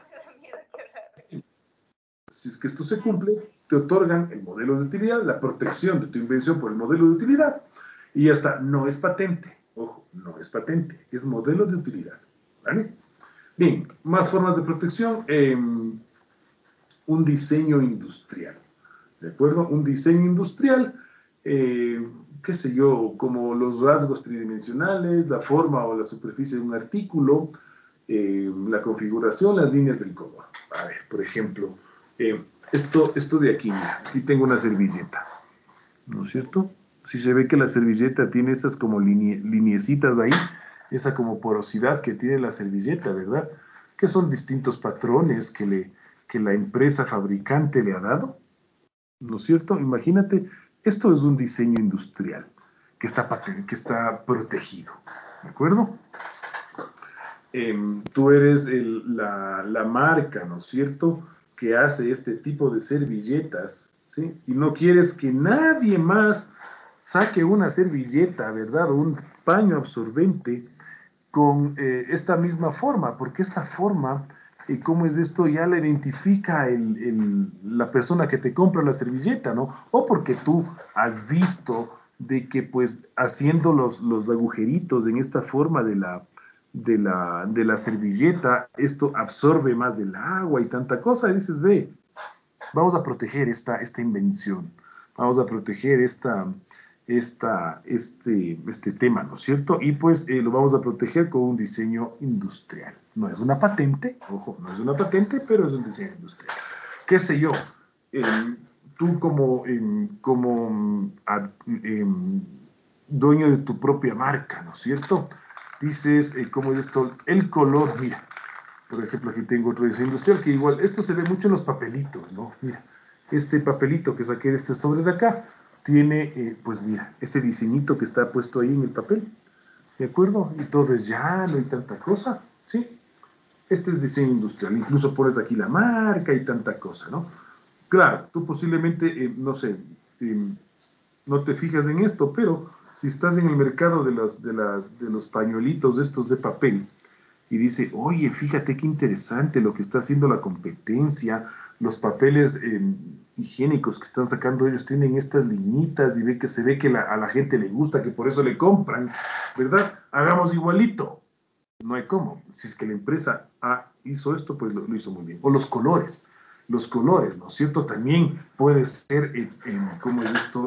Si es que esto se cumple, te otorgan el modelo de utilidad, la protección de tu invención por el modelo de utilidad, y ya está. No es patente, ojo, no es patente, es modelo de utilidad, ¿vale? Bien, más formas de protección. Un diseño industrial, ¿de acuerdo? Un diseño industrial, qué sé yo, como los rasgos tridimensionales, la forma o la superficie de un artículo, la configuración, las líneas del color. A ver, por ejemplo, esto de aquí, mira, aquí tengo una servilleta, ¿no es cierto? Si se ve que la servilleta tiene esas como lineecitas ahí, esa como porosidad que tiene la servilleta, ¿verdad? Que son distintos patrones que la empresa fabricante le ha dado, ¿no es cierto? Imagínate, esto es un diseño industrial que está protegido, ¿de acuerdo? Tú eres la marca, ¿no es cierto?, que hace este tipo de servilletas, ¿sí? Y no quieres que nadie más saque una servilleta, ¿verdad?, o un paño absorbente con esta misma forma, porque esta forma, ¿cómo es esto? Ya la identifica la persona que te compra la servilleta, ¿no? O porque tú has visto de que, pues, haciendo los agujeritos en esta forma de la servilleta, esto absorbe más del agua y tanta cosa, y dices, ve, vamos a proteger esta invención, vamos a proteger este tema, ¿no es cierto? Y pues lo vamos a proteger con un diseño industrial. No es una patente, ojo, no es una patente, pero es un diseño industrial. ¿Qué sé yo? Tú dueño de tu propia marca, ¿no es cierto? Dices, ¿cómo es esto? El color, mira, por ejemplo, aquí tengo otro diseño industrial que igual, esto se ve mucho en los papelitos, ¿no? Mira, este papelito que saqué de este sobre de acá, tiene, pues mira, ese diseñito que está puesto ahí en el papel, ¿de acuerdo? Y todo es llano y tanta cosa, ¿sí? Este es diseño industrial, incluso pones aquí la marca y tanta cosa, ¿no? Claro, tú posiblemente, no sé, no te fijas en esto, pero si estás en el mercado de los pañuelitos estos de papel, y dice, oye, fíjate qué interesante lo que está haciendo la competencia, los papeles higiénicos que están sacando ellos tienen estas liñitas y se ve que a la gente le gusta, que por eso le compran, ¿verdad? Hagamos igualito. No hay cómo. Si es que la empresa hizo esto, pues lo hizo muy bien. O los colores, ¿no es cierto? También puede ser, ¿cómo es esto?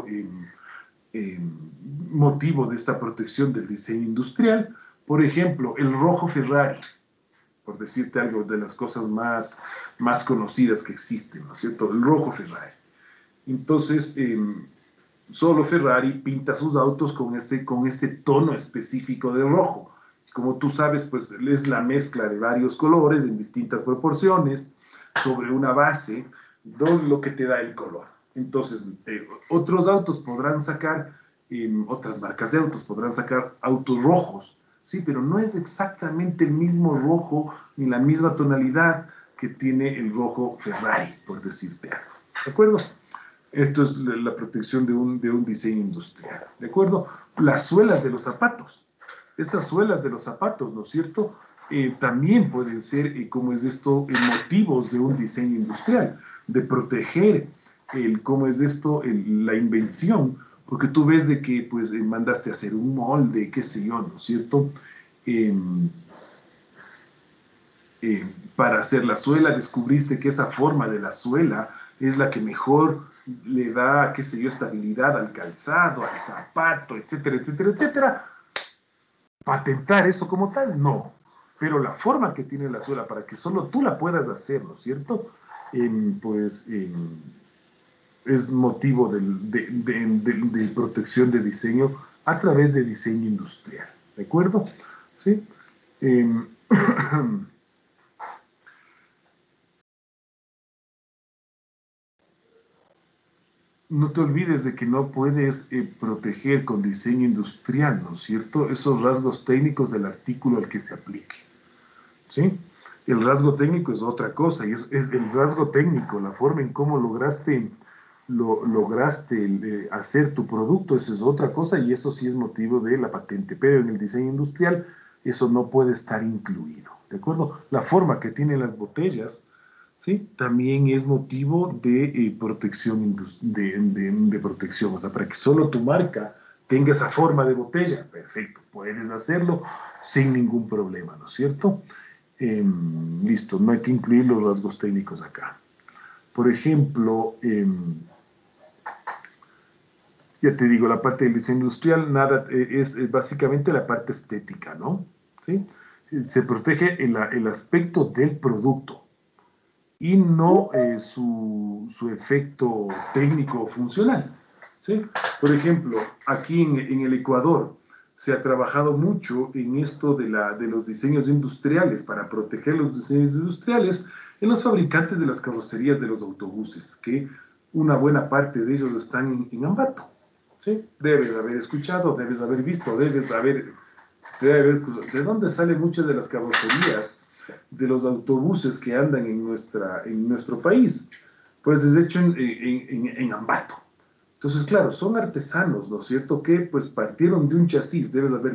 Motivo de esta protección del diseño industrial. Por ejemplo, el rojo Ferrari, por decirte algo de las cosas más conocidas que existen, ¿no es cierto? El rojo Ferrari. Entonces, solo Ferrari pinta sus autos con ese tono específico de rojo. Como tú sabes, pues es la mezcla de varios colores en distintas proporciones sobre una base, lo que te da el color. Entonces, otros autos podrán sacar, otras marcas de autos podrán sacar autos rojos, sí, pero no es exactamente el mismo rojo ni la misma tonalidad que tiene el rojo Ferrari, por decirte algo. ¿De acuerdo? Esto es la protección de un diseño industrial. ¿De acuerdo? Las suelas de los zapatos. Esas suelas de los zapatos, ¿no es cierto? También pueden ser, ¿cómo es esto?, motivos de un diseño industrial, de proteger ¿cómo es esto?, la invención, porque tú ves de que pues mandaste a hacer un molde, qué sé yo, ¿no es cierto? Para hacer la suela, descubriste que esa forma de la suela es la que mejor le da, qué sé yo, estabilidad al calzado, al zapato, etcétera, etcétera, etcétera. ¿Patentar eso como tal? No. Pero la forma que tiene la suela para que solo tú la puedas hacer, ¿no es cierto? Es motivo de protección de diseño a través de diseño industrial. ¿de acuerdo? ¿Sí? Em, no te olvides de que no puedes proteger con diseño industrial, ¿no es cierto?, esos rasgos técnicos del artículo al que se aplique, ¿sí? El rasgo técnico es otra cosa, y es el rasgo técnico, la forma en cómo lograste hacer tu producto, eso es otra cosa, y eso sí es motivo de la patente, pero en el diseño industrial eso no puede estar incluido, ¿de acuerdo? La forma que tienen las botellas, ¿sí?, también es motivo de protección, de protección, o sea, para que solo tu marca tenga esa forma de botella, perfecto, puedes hacerlo sin ningún problema, ¿no es cierto? Listo, no hay que incluir los rasgos técnicos acá. Por ejemplo, ya te digo, la parte del diseño industrial nada, es básicamente la parte estética, ¿no? ¿Sí? Se protege el aspecto del producto y no su efecto técnico o funcional, ¿sí? Por ejemplo, aquí en el Ecuador se ha trabajado mucho en esto de los diseños industriales, para proteger los diseños industriales en los fabricantes de las carrocerías de los autobuses, que una buena parte de ellos están en Ambato, ¿sí? Debes haber escuchado, debes haber visto, ¿de dónde salen muchas de las carrocerías de los autobuses que andan en nuestro país? Pues es hecho en Ambato. Entonces, claro, son artesanos, ¿no es cierto?, que pues partieron de un chasis, debes haber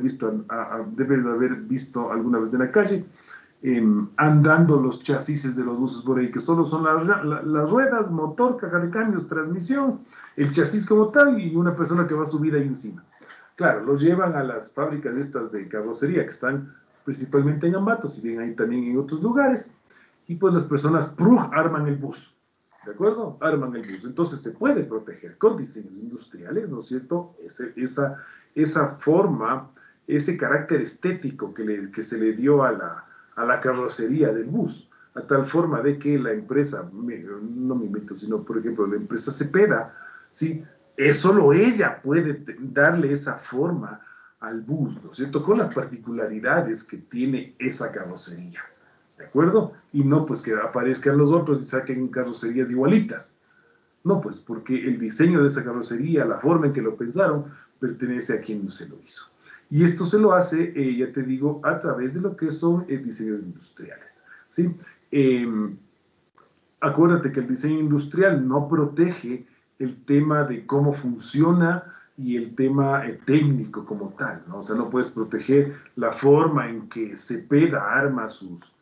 visto alguna vez en la calle, andando los chasis de los buses por ahí, que solo son las ruedas, motor, caja de cambios, transmisión, el chasis como tal y una persona que va subida ahí encima. Claro, los llevan a las fábricas estas de carrocería que están principalmente en Ambato, si bien hay también en otros lugares, y pues las personas arman el bus, ¿de acuerdo? Arman el bus. Entonces se puede proteger con diseños industriales, ¿no es cierto?, esa forma, ese carácter estético que se le dio a la carrocería del bus, a tal forma de que la empresa, no me invento, sino por ejemplo la empresa Cepeda, ¿sí?, solo ella puede darle esa forma al bus, ¿no es cierto?, con las particularidades que tiene esa carrocería, ¿de acuerdo? Y no pues que aparezcan los otros y saquen carrocerías igualitas. No, pues porque el diseño de esa carrocería, la forma en que lo pensaron, pertenece a quien se lo hizo. Y esto se lo hace, ya te digo, a través de lo que son diseños industriales, ¿sí? Acuérdate que el diseño industrial no protege el tema de cómo funciona y el tema técnico como tal, ¿no? O sea, no puedes proteger la forma en que Cepeda arma sus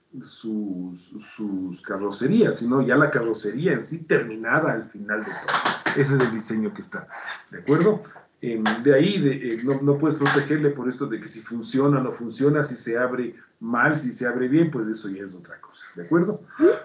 carrocerías, sino ya la carrocería en sí terminada al final de todo. Ese es el diseño que está, ¿de acuerdo? De ahí no puedes protegerle por esto de que si funciona o no funciona, si se abre mal, si se abre bien, pues eso ya es otra cosa, ¿de acuerdo?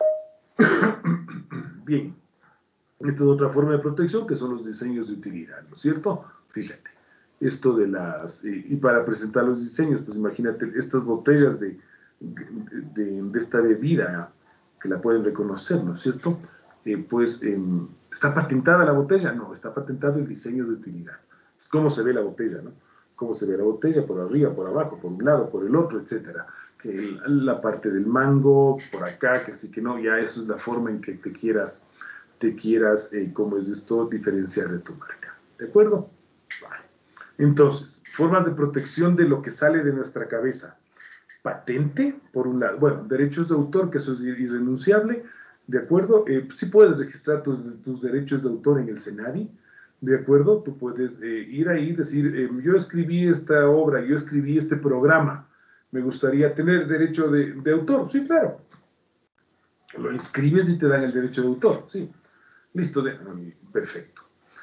Bien, esta es otra forma de protección que son los diseños de utilidad, ¿no es cierto? Fíjate, esto de y para presentar los diseños, pues imagínate estas botellas de esta bebida, que la pueden reconocer, ¿no es cierto? ¿Está patentada la botella? No, está patentado el diseño de utilidad. Es cómo se ve la botella, ¿no? Cómo se ve la botella, por arriba, por abajo, por un lado, por el otro, etcétera. Que la parte del mango, por acá, que sí que no, ya eso es la forma en que te quieras ¿cómo es esto?, diferenciar de tu marca. ¿De acuerdo? Vale. Entonces, formas de protección de lo que sale de nuestra cabeza. Patente, por un lado. Bueno, derechos de autor, que eso es irrenunciable, ¿de acuerdo? Sí puedes registrar tus derechos de autor en el SENADI, ¿de acuerdo? Tú puedes ir ahí y decir, yo escribí esta obra, yo escribí este programa, me gustaría tener derecho de autor. Sí, claro. Lo inscribes y te dan el derecho de autor, sí. Listo, perfecto.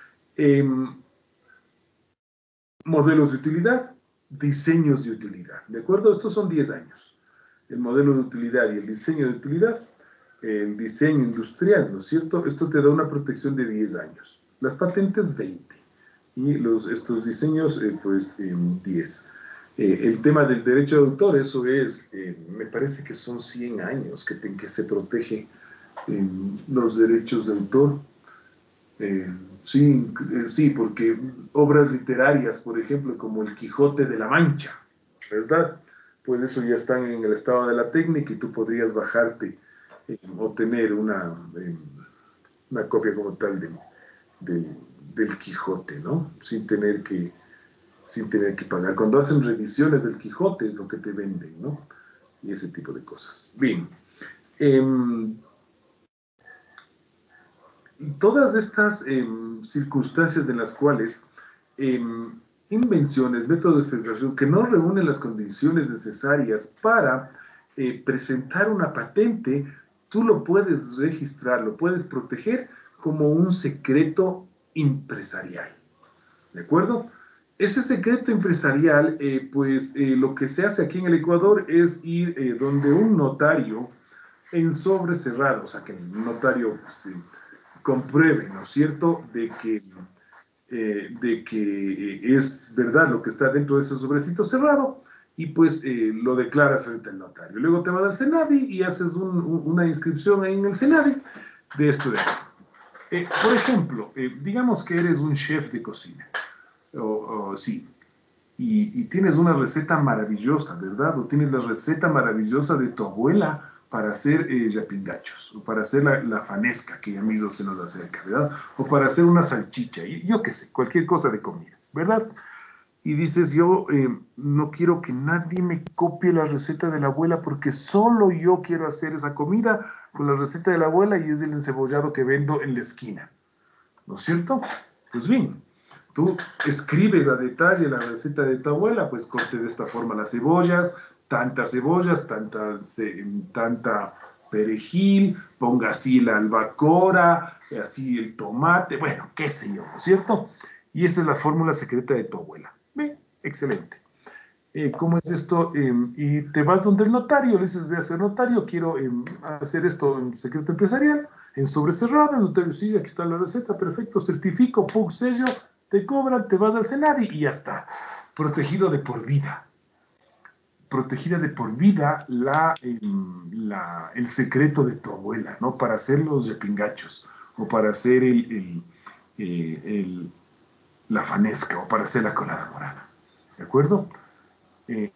Modelos de utilidad, diseños de utilidad, ¿de acuerdo? Estos son 10 años. El modelo de utilidad y el diseño de utilidad, el diseño industrial, ¿no es cierto? Esto te da una protección de 10 años. Las patentes, 20. Y estos diseños, 10. El tema del derecho de autor, eso es, me parece que son 100 años que se protege los derechos de autor. Sí, porque obras literarias, por ejemplo, como El Quijote de la Mancha, ¿verdad? Pues eso ya están en el estado de la técnica y tú podrías bajarte o tener una copia como tal del Quijote, ¿no? Sin tener que pagar. Cuando hacen revisiones del Quijote es lo que te venden, ¿no? Y ese tipo de cosas. Bien. Todas estas circunstancias de las cuales invenciones, métodos de fabricación que no reúnen las condiciones necesarias para presentar una patente, tú lo puedes registrar, lo puedes proteger como un secreto empresarial. ¿De acuerdo? Ese secreto empresarial, lo que se hace aquí en el Ecuador es ir donde un notario en sobre cerrado, o sea, que el notario pues, compruebe, ¿no es cierto?, de que es verdad lo que está dentro de ese sobrecito cerrado y pues lo declaras frente al notario. Luego te vas al SENADI y haces una inscripción ahí en el SENADI de esto de aquí. Por ejemplo, digamos que eres un chef de cocina, sí, y tienes una receta maravillosa, ¿verdad? O tienes la receta maravillosa de tu abuela para hacer yapingachos, o para hacer la fanesca, que ya mismo se nos acerca, ¿verdad? O para hacer una salchicha, y yo qué sé, cualquier cosa de comida, ¿verdad? Y dices, yo no quiero que nadie me copie la receta de la abuela porque solo yo quiero hacer esa comida con la receta de la abuela y es el encebollado que vendo en la esquina, ¿no es cierto? Pues bien, tú escribes a detalle la receta de tu abuela, pues corte de esta forma las cebollas, tanta perejil, ponga así la albacora, así el tomate, bueno, qué sé yo, ¿no es cierto? Y esa es la fórmula secreta de tu abuela. Bien, excelente. ¿Cómo es esto? Y te vas donde el notario, le dices, voy a ser notario, quiero hacer esto en secreto empresarial, en sobre cerrado, el notario, sí, aquí está la receta, perfecto, certifico, pug, sello, te cobran, te vas al Senadi y ya está. Protegido de por vida. Protegida de por vida el secreto de tu abuela, ¿no? Para hacer los repingachos, o para hacer la fanesca, o para hacer la colada morada. ¿De acuerdo? Eh,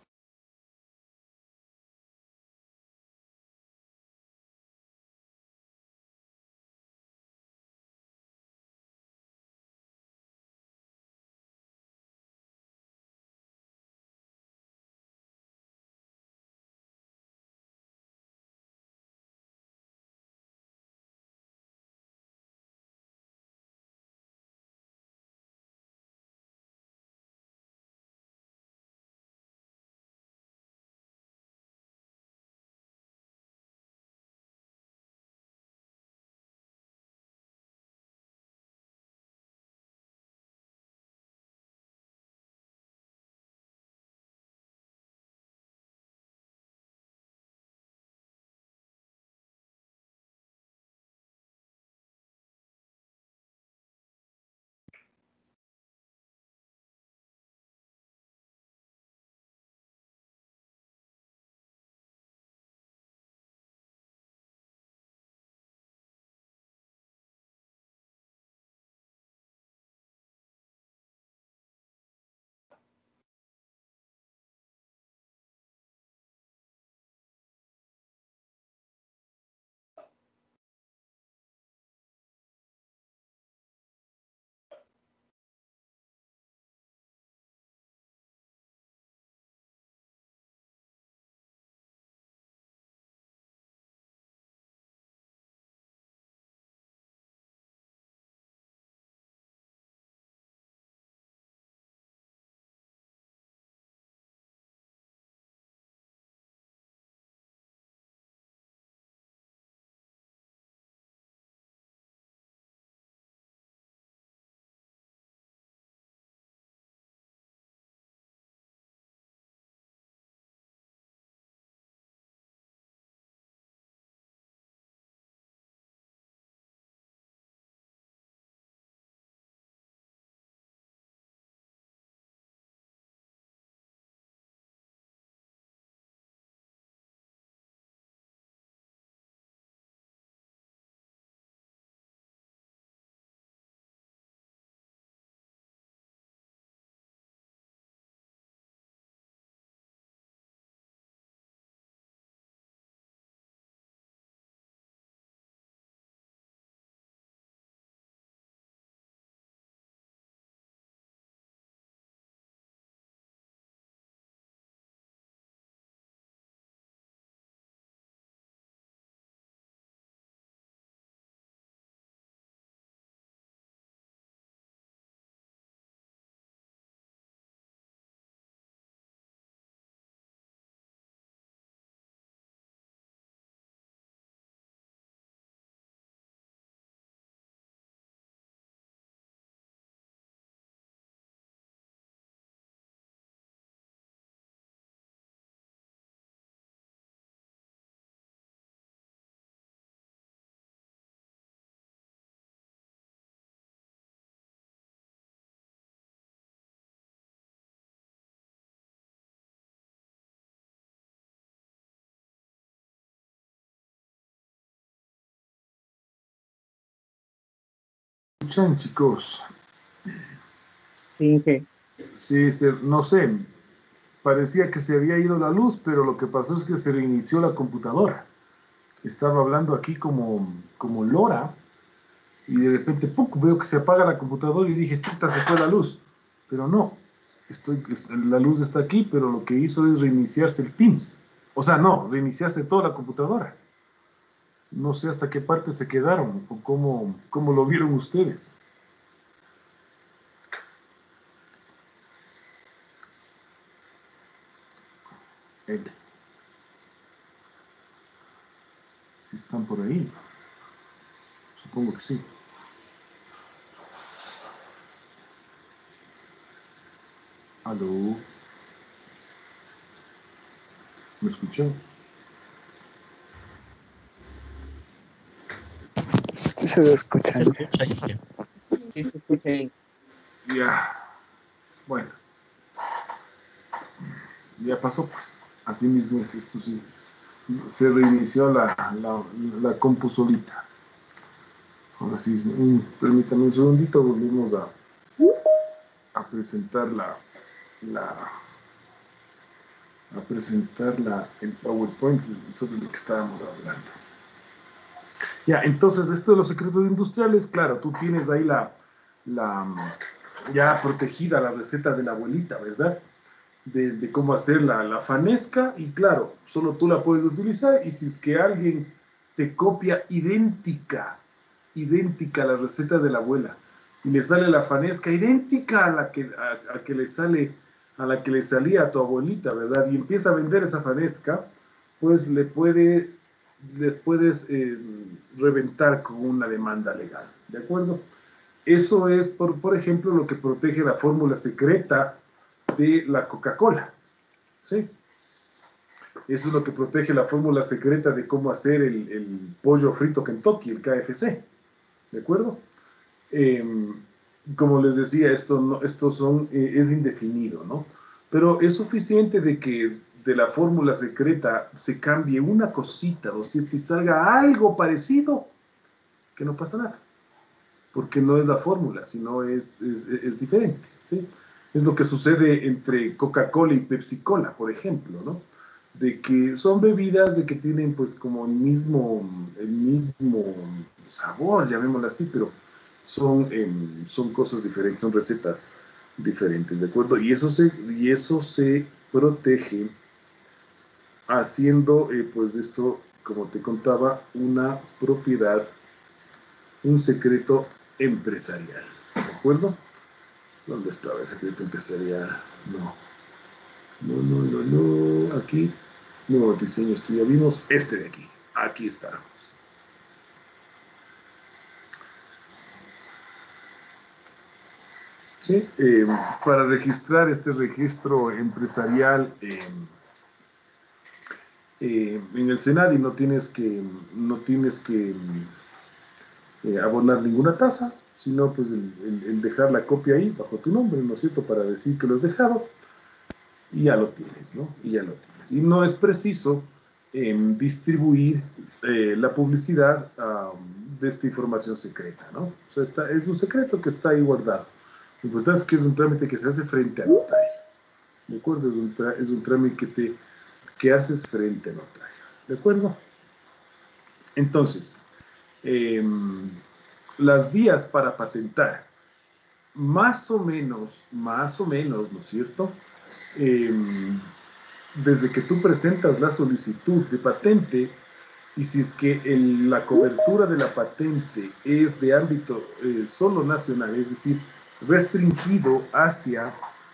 escuchan, chicos? Sí, que Sí, no sé, parecía que se había ido la luz, pero lo que pasó es que se reinició la computadora. Estaba hablando aquí como Lora y de repente ¡puc! Veo que se apaga la computadora y dije, chuta, se fue la luz. Pero no, la luz está aquí, pero lo que hizo es reiniciarse el Teams. O sea, no, reiniciarse toda la computadora. No sé hasta qué parte se quedaron o cómo lo vieron ustedes. Eh, Si están por ahí, supongo que sí. ¿Aló? ¿Me escuchan? se lo escucha. Se escucha, dice. Sí, se escucha ahí. Ya, bueno, ya pasó pues. Así mismo es esto, sí. Se reinició la compu solita. Ahora sí, permítame un segundito, volvemos a presentar la, el PowerPoint sobre el que estábamos hablando. Ya, entonces, esto de los secretos industriales, claro, tú tienes ahí ya protegida la receta de la abuelita, ¿verdad? De cómo hacer la fanesca, y claro, solo tú la puedes utilizar, y si es que alguien te copia idéntica a la receta de la abuela, y le sale la fanesca idéntica a la que le salía a tu abuelita, ¿verdad? Y empieza a vender esa fanesca, pues les puedes reventar con una demanda legal, ¿de acuerdo? Eso es, por ejemplo, lo que protege la fórmula secreta de la Coca-Cola, ¿sí? Eso es lo que protege la fórmula secreta de cómo hacer el pollo frito Kentucky, el KFC, ¿de acuerdo? Eh, Como les decía, es indefinido, ¿no? Pero es suficiente de que de la fórmula secreta se cambie una cosita, o si te salga algo parecido, que no pasa nada, porque no es la fórmula, sino es diferente, ¿sí? Es lo que sucede entre Coca-Cola y Pepsi-Cola, por ejemplo, ¿no? De que son bebidas de que tienen pues como el mismo sabor, llamémoslo así, pero son cosas diferentes, son recetas diferentes, ¿de acuerdo? Y eso se protege haciendo pues de esto, como te contaba, una propiedad, un secreto empresarial, ¿de acuerdo? ¿Dónde estaba el secreto empresarial? No, no, no, no, no, aquí, nuevo diseño, esto ya vimos, este de aquí está. ¿Sí? Para registrar este registro empresarial en el SENADI no tienes que abonar ninguna tasa, sino pues el dejar la copia ahí bajo tu nombre, ¿no es cierto?, para decir que lo has dejado, y ya lo tienes, ¿no? Y ya lo tienes. Y no es preciso distribuir la publicidad de esta información secreta, ¿no? O sea, es un secreto que está ahí guardado. Lo importante es que es un trámite que se hace frente al notario, ¿de acuerdo? Es un trámite que haces frente al notario, ¿de acuerdo? Entonces, eh, las vías para patentar, más o menos, ¿no es cierto? Eh, Desde que tú presentas la solicitud de patente, y si es que la cobertura de la patente es de ámbito solo nacional, es decir, restringido hacia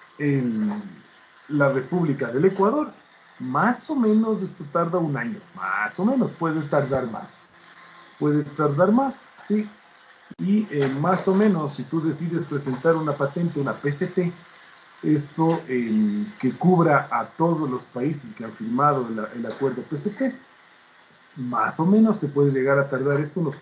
la República del Ecuador, más o menos esto tarda un año, más o menos, puede tardar más, ¿sí? Y más o menos, si tú decides presentar una patente, una PCT, esto que cubra a todos los países que han firmado el acuerdo PCT, más o menos te puedes llegar a tardar esto unos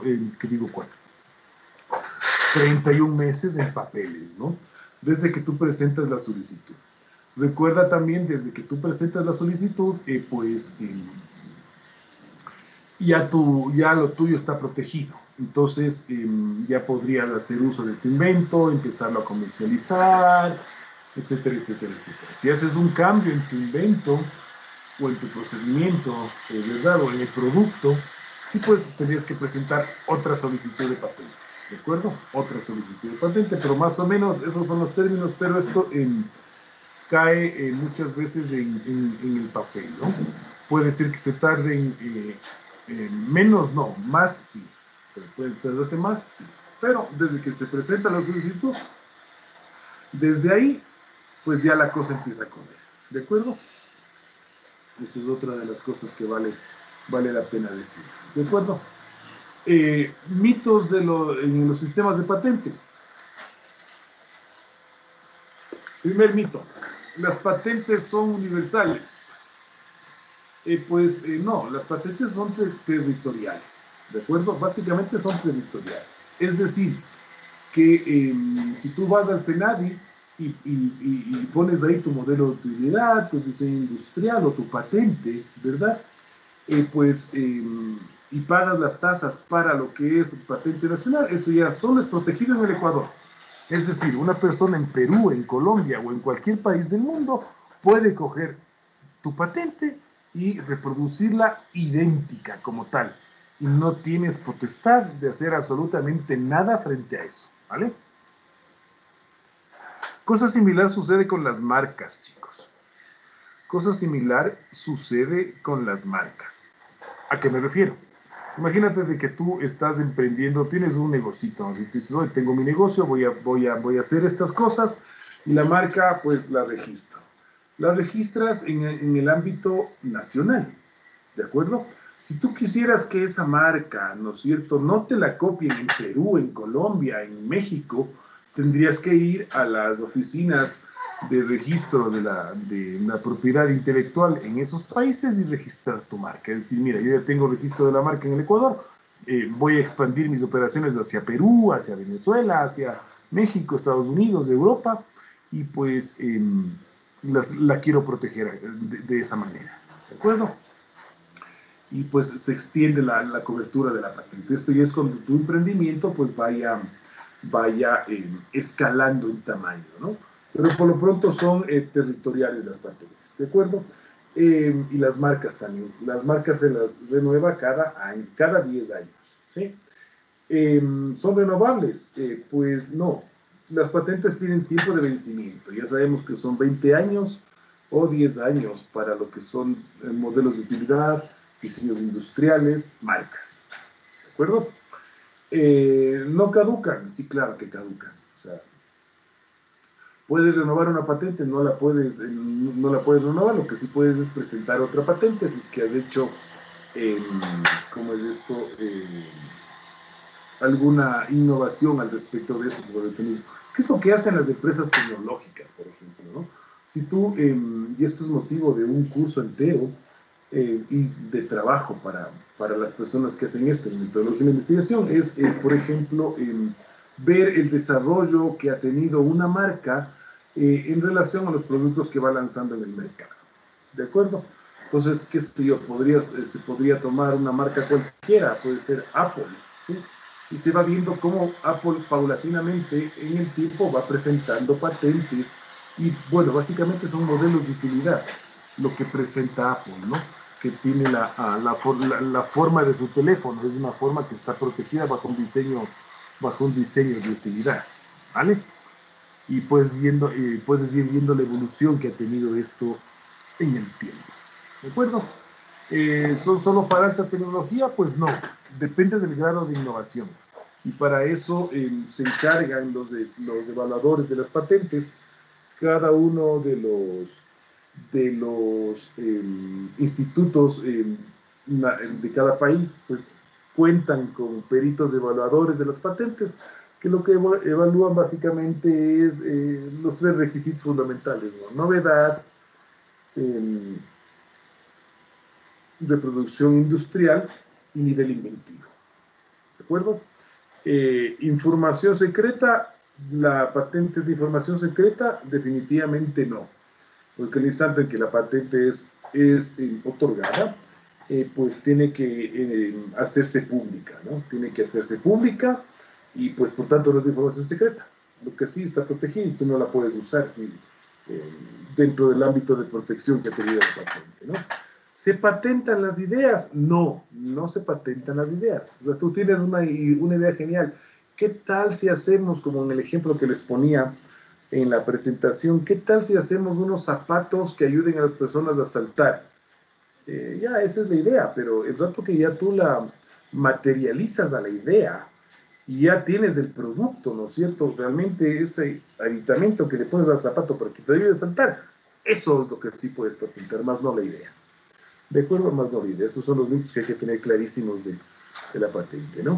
31 meses en papeles, ¿no? Desde que tú presentas la solicitud. Recuerda también, desde que tú presentas la solicitud, pues ya lo tuyo está protegido, Entonces ya podrías hacer uso de tu invento, empezarlo a comercializar, etcétera, etcétera, etcétera. Si haces un cambio en tu invento o en tu procedimiento, ¿verdad? O en el producto, sí pues tendrías que presentar otra solicitud de patente, ¿de acuerdo? Otra solicitud de patente, pero más o menos esos son los términos, pero esto cae muchas veces en el papel, ¿no? Puede ser que se tarden menos, no, más sí. Se puede tardarse más, sí. Pero desde que se presenta la solicitud, desde ahí, pues ya la cosa empieza a correr, ¿de acuerdo? Esto es otra de las cosas que vale la pena decir, ¿de acuerdo? Mitos en los sistemas de patentes. Primer mito, las patentes son universales. No, las patentes son territoriales, ¿de acuerdo? Básicamente son territoriales. Es decir, que si tú vas al Senadi y pones ahí tu modelo de utilidad, tu diseño industrial o tu patente, ¿verdad? Y pagas las tasas para lo que es patente nacional, eso ya solo es protegido en el Ecuador. Es decir, una persona en Perú, en Colombia o en cualquier país del mundo puede coger tu patente y reproducirla idéntica como tal. Y no tienes potestad de hacer absolutamente nada frente a eso, ¿vale? Cosa similar sucede con las marcas, chicos. Cosa similar sucede con las marcas. ¿A qué me refiero? Imagínate de que tú estás emprendiendo, tienes un negocito, ¿no? Si tú dices, hoy tengo mi negocio, voy a hacer estas cosas, y la marca, pues la registro. La registras en el ámbito nacional, ¿de acuerdo? Si tú quisieras que esa marca, ¿no es cierto?, no te la copien en Perú, en Colombia, en México, tendrías que ir a las oficinas de registro de la propiedad intelectual en esos países y registrar tu marca. Es decir, mira, yo ya tengo registro de la marca en el Ecuador, voy a expandir mis operaciones hacia Perú, hacia Venezuela, hacia México, Estados Unidos, Europa, y pues la quiero proteger de esa manera, ¿de acuerdo? Y pues se extiende la cobertura de la patente. Esto ya es cuando tu emprendimiento pues vaya escalando en tamaño, ¿no? Pero por lo pronto son territoriales las patentes, ¿de acuerdo? Y las marcas también. Las marcas se las renueva cada año, cada 10 años, ¿sí? ¿Son renovables? Pues no. Las patentes tienen tiempo de vencimiento. Ya sabemos que son 20 años o 10 años para lo que son modelos de utilidad, diseños industriales, marcas. ¿De acuerdo? ¿No caducan? Sí, claro que caducan. O sea, puedes renovar una patente, no la puedes renovar. Lo que sí puedes es presentar otra patente si es que has hecho, ¿cómo es esto? Alguna innovación al respecto de esos mecanismos. ¿Qué es lo que hacen las empresas tecnológicas, por ejemplo, ¿no? Si tú, y esto es motivo de un curso entero y de trabajo para las personas que hacen esto en metodología de investigación, es, por ejemplo, ver el desarrollo que ha tenido una marca en relación a los productos que va lanzando en el mercado. ¿De acuerdo? Entonces, qué sé yo, se podría tomar una marca cualquiera, puede ser Apple, ¿sí? Y se va viendo cómo Apple paulatinamente en el tiempo va presentando patentes y, bueno, básicamente son modelos de utilidad lo que presenta Apple, ¿no? Que tiene la forma de su teléfono, es una forma que está protegida bajo un diseño de utilidad, ¿vale? Y puedes ir viendo la evolución que ha tenido esto en el tiempo, ¿de acuerdo? ¿Son solo para alta tecnología? Pues no, depende del grado de innovación. Y para eso se encargan los evaluadores de las patentes, cada uno de los institutos de cada país, pues cuentan con peritos evaluadores de las patentes, que lo que evalúan básicamente es los 3 requisitos fundamentales, ¿no? Novedad, reproducción industrial y nivel inventivo. ¿De acuerdo? Información secreta, la patente es de información secreta, definitivamente no, porque el instante en que la patente es otorgada, pues tiene que hacerse pública, ¿no? Tiene que hacerse pública y pues por tanto no es de información secreta. Lo que sí está protegido y tú no la puedes usar dentro del ámbito de protección que te dio la patente, ¿no? ¿Se patentan las ideas? No, no se patentan las ideas. O sea, tú tienes una idea genial. ¿Qué tal si hacemos, como en el ejemplo que les ponía en la presentación, qué tal si hacemos unos zapatos que ayuden a las personas a saltar? Ya, esa es la idea, pero el rato que ya tú la materializas a la idea y ya tienes el producto, ¿no es cierto? Realmente ese aditamento que le pones al zapato para que te ayude a saltar, eso es lo que sí puedes patentar, más no la idea. ¿De acuerdo? Más no la idea. Esos son los mitos que hay que tener clarísimos de la patente, ¿no?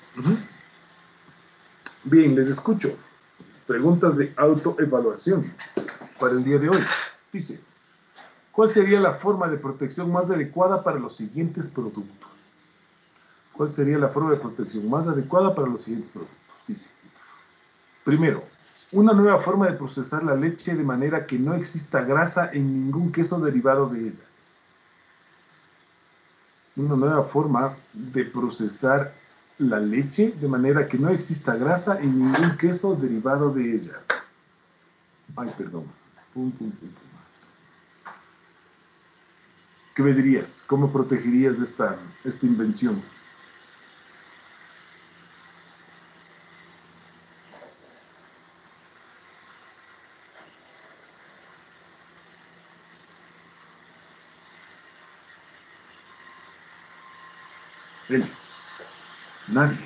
Bien, les escucho. Preguntas de autoevaluación para el día de hoy. Dice, ¿cuál sería la forma de protección más adecuada para los siguientes productos? ¿Cuál sería la forma de protección más adecuada para los siguientes productos? Dice, primero, una nueva forma de procesar la leche de manera que no exista grasa en ningún queso derivado de ella. Una nueva forma de procesar la leche de manera que no exista grasa en ningún queso derivado de ella. Ay, perdón. ¿Qué me dirías? ¿Cómo protegerías de esta invención? Él. Nadie.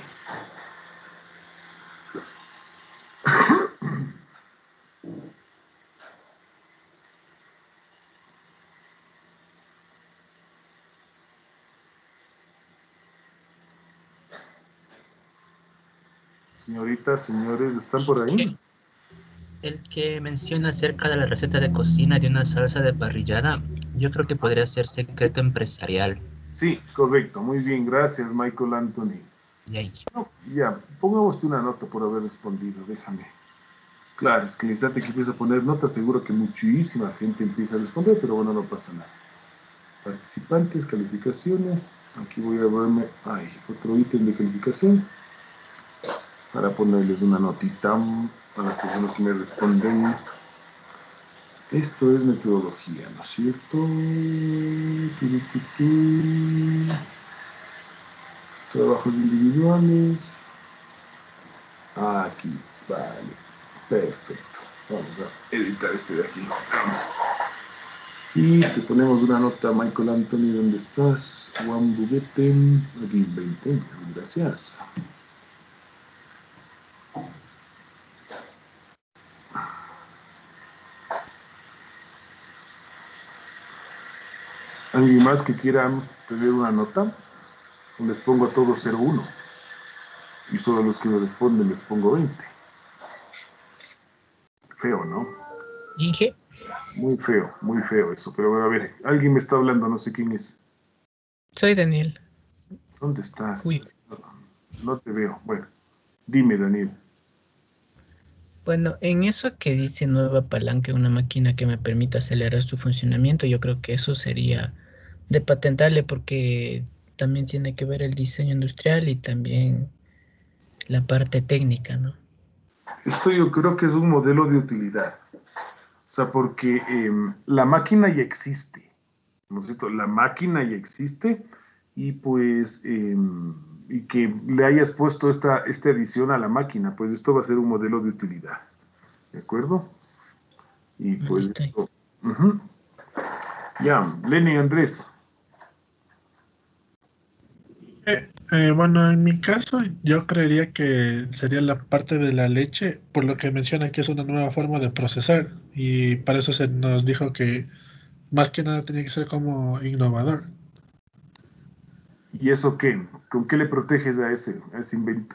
Señoritas, señores, ¿están por ahí? El que menciona acerca de la receta de cocina de una salsa de parrillada, yo creo que podría ser secreto empresarial. Sí, correcto. Muy bien, gracias, Michael Anthony. Yay. No, ya, pongamos una nota por haber respondido, déjame. Claro, es que en el instante que empiezo a poner notas, seguro que muchísima gente empieza a responder, pero bueno, no pasa nada. Participantes, calificaciones. Aquí voy a verme, otro ítem de calificación para ponerles una notita a las personas que me responden. Esto es metodología, ¿no es cierto? Trabajos individuales. Aquí, vale. Perfecto. Vamos a editar este de aquí. Y te ponemos una nota, Michael Anthony, ¿dónde estás? Juan Buguete, aquí 20. Gracias. ¿Alguien más que quiera tener una nota? Les pongo a todos 0-1. Y solo a los que me responden les pongo 20. Feo, ¿no? Inge, muy feo eso. Pero a ver, alguien me está hablando, no sé quién es. soy Daniel. ¿Dónde estás? Uy. No te veo. Bueno, dime, Daniel. Bueno, en eso que dice nueva palanca, una máquina que me permita acelerar su funcionamiento, yo creo que eso sería de patentarle porque también tiene que ver el diseño industrial y también la parte técnica, ¿no? Esto yo creo que es un modelo de utilidad. O sea, porque la máquina ya existe, ¿no es cierto? La máquina ya existe y pues, y que le hayas puesto esta adición a la máquina, pues esto va a ser un modelo de utilidad, ¿de acuerdo? Y pues Listo. esto, ya, Lenny, Andrés. Bueno, en mi caso, yo creería que sería la parte de la leche, por lo que menciona que es una nueva forma de procesar, y para eso se nos dijo que más que nada tenía que ser como innovador. ¿Y eso qué? ¿Con qué le proteges a ese invento?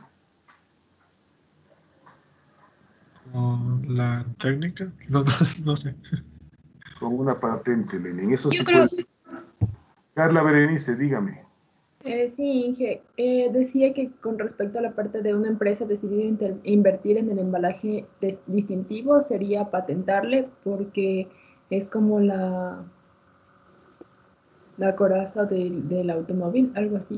Como la técnica, no sé. Con una patente, Lenny. Eso sí Yo creo, puedes. Carla Berenice, dígame. sí, Inge, decía que con respecto a la parte de una empresa decidir invertir en el embalaje distintivo sería patentarle porque es como la coraza del automóvil, algo así.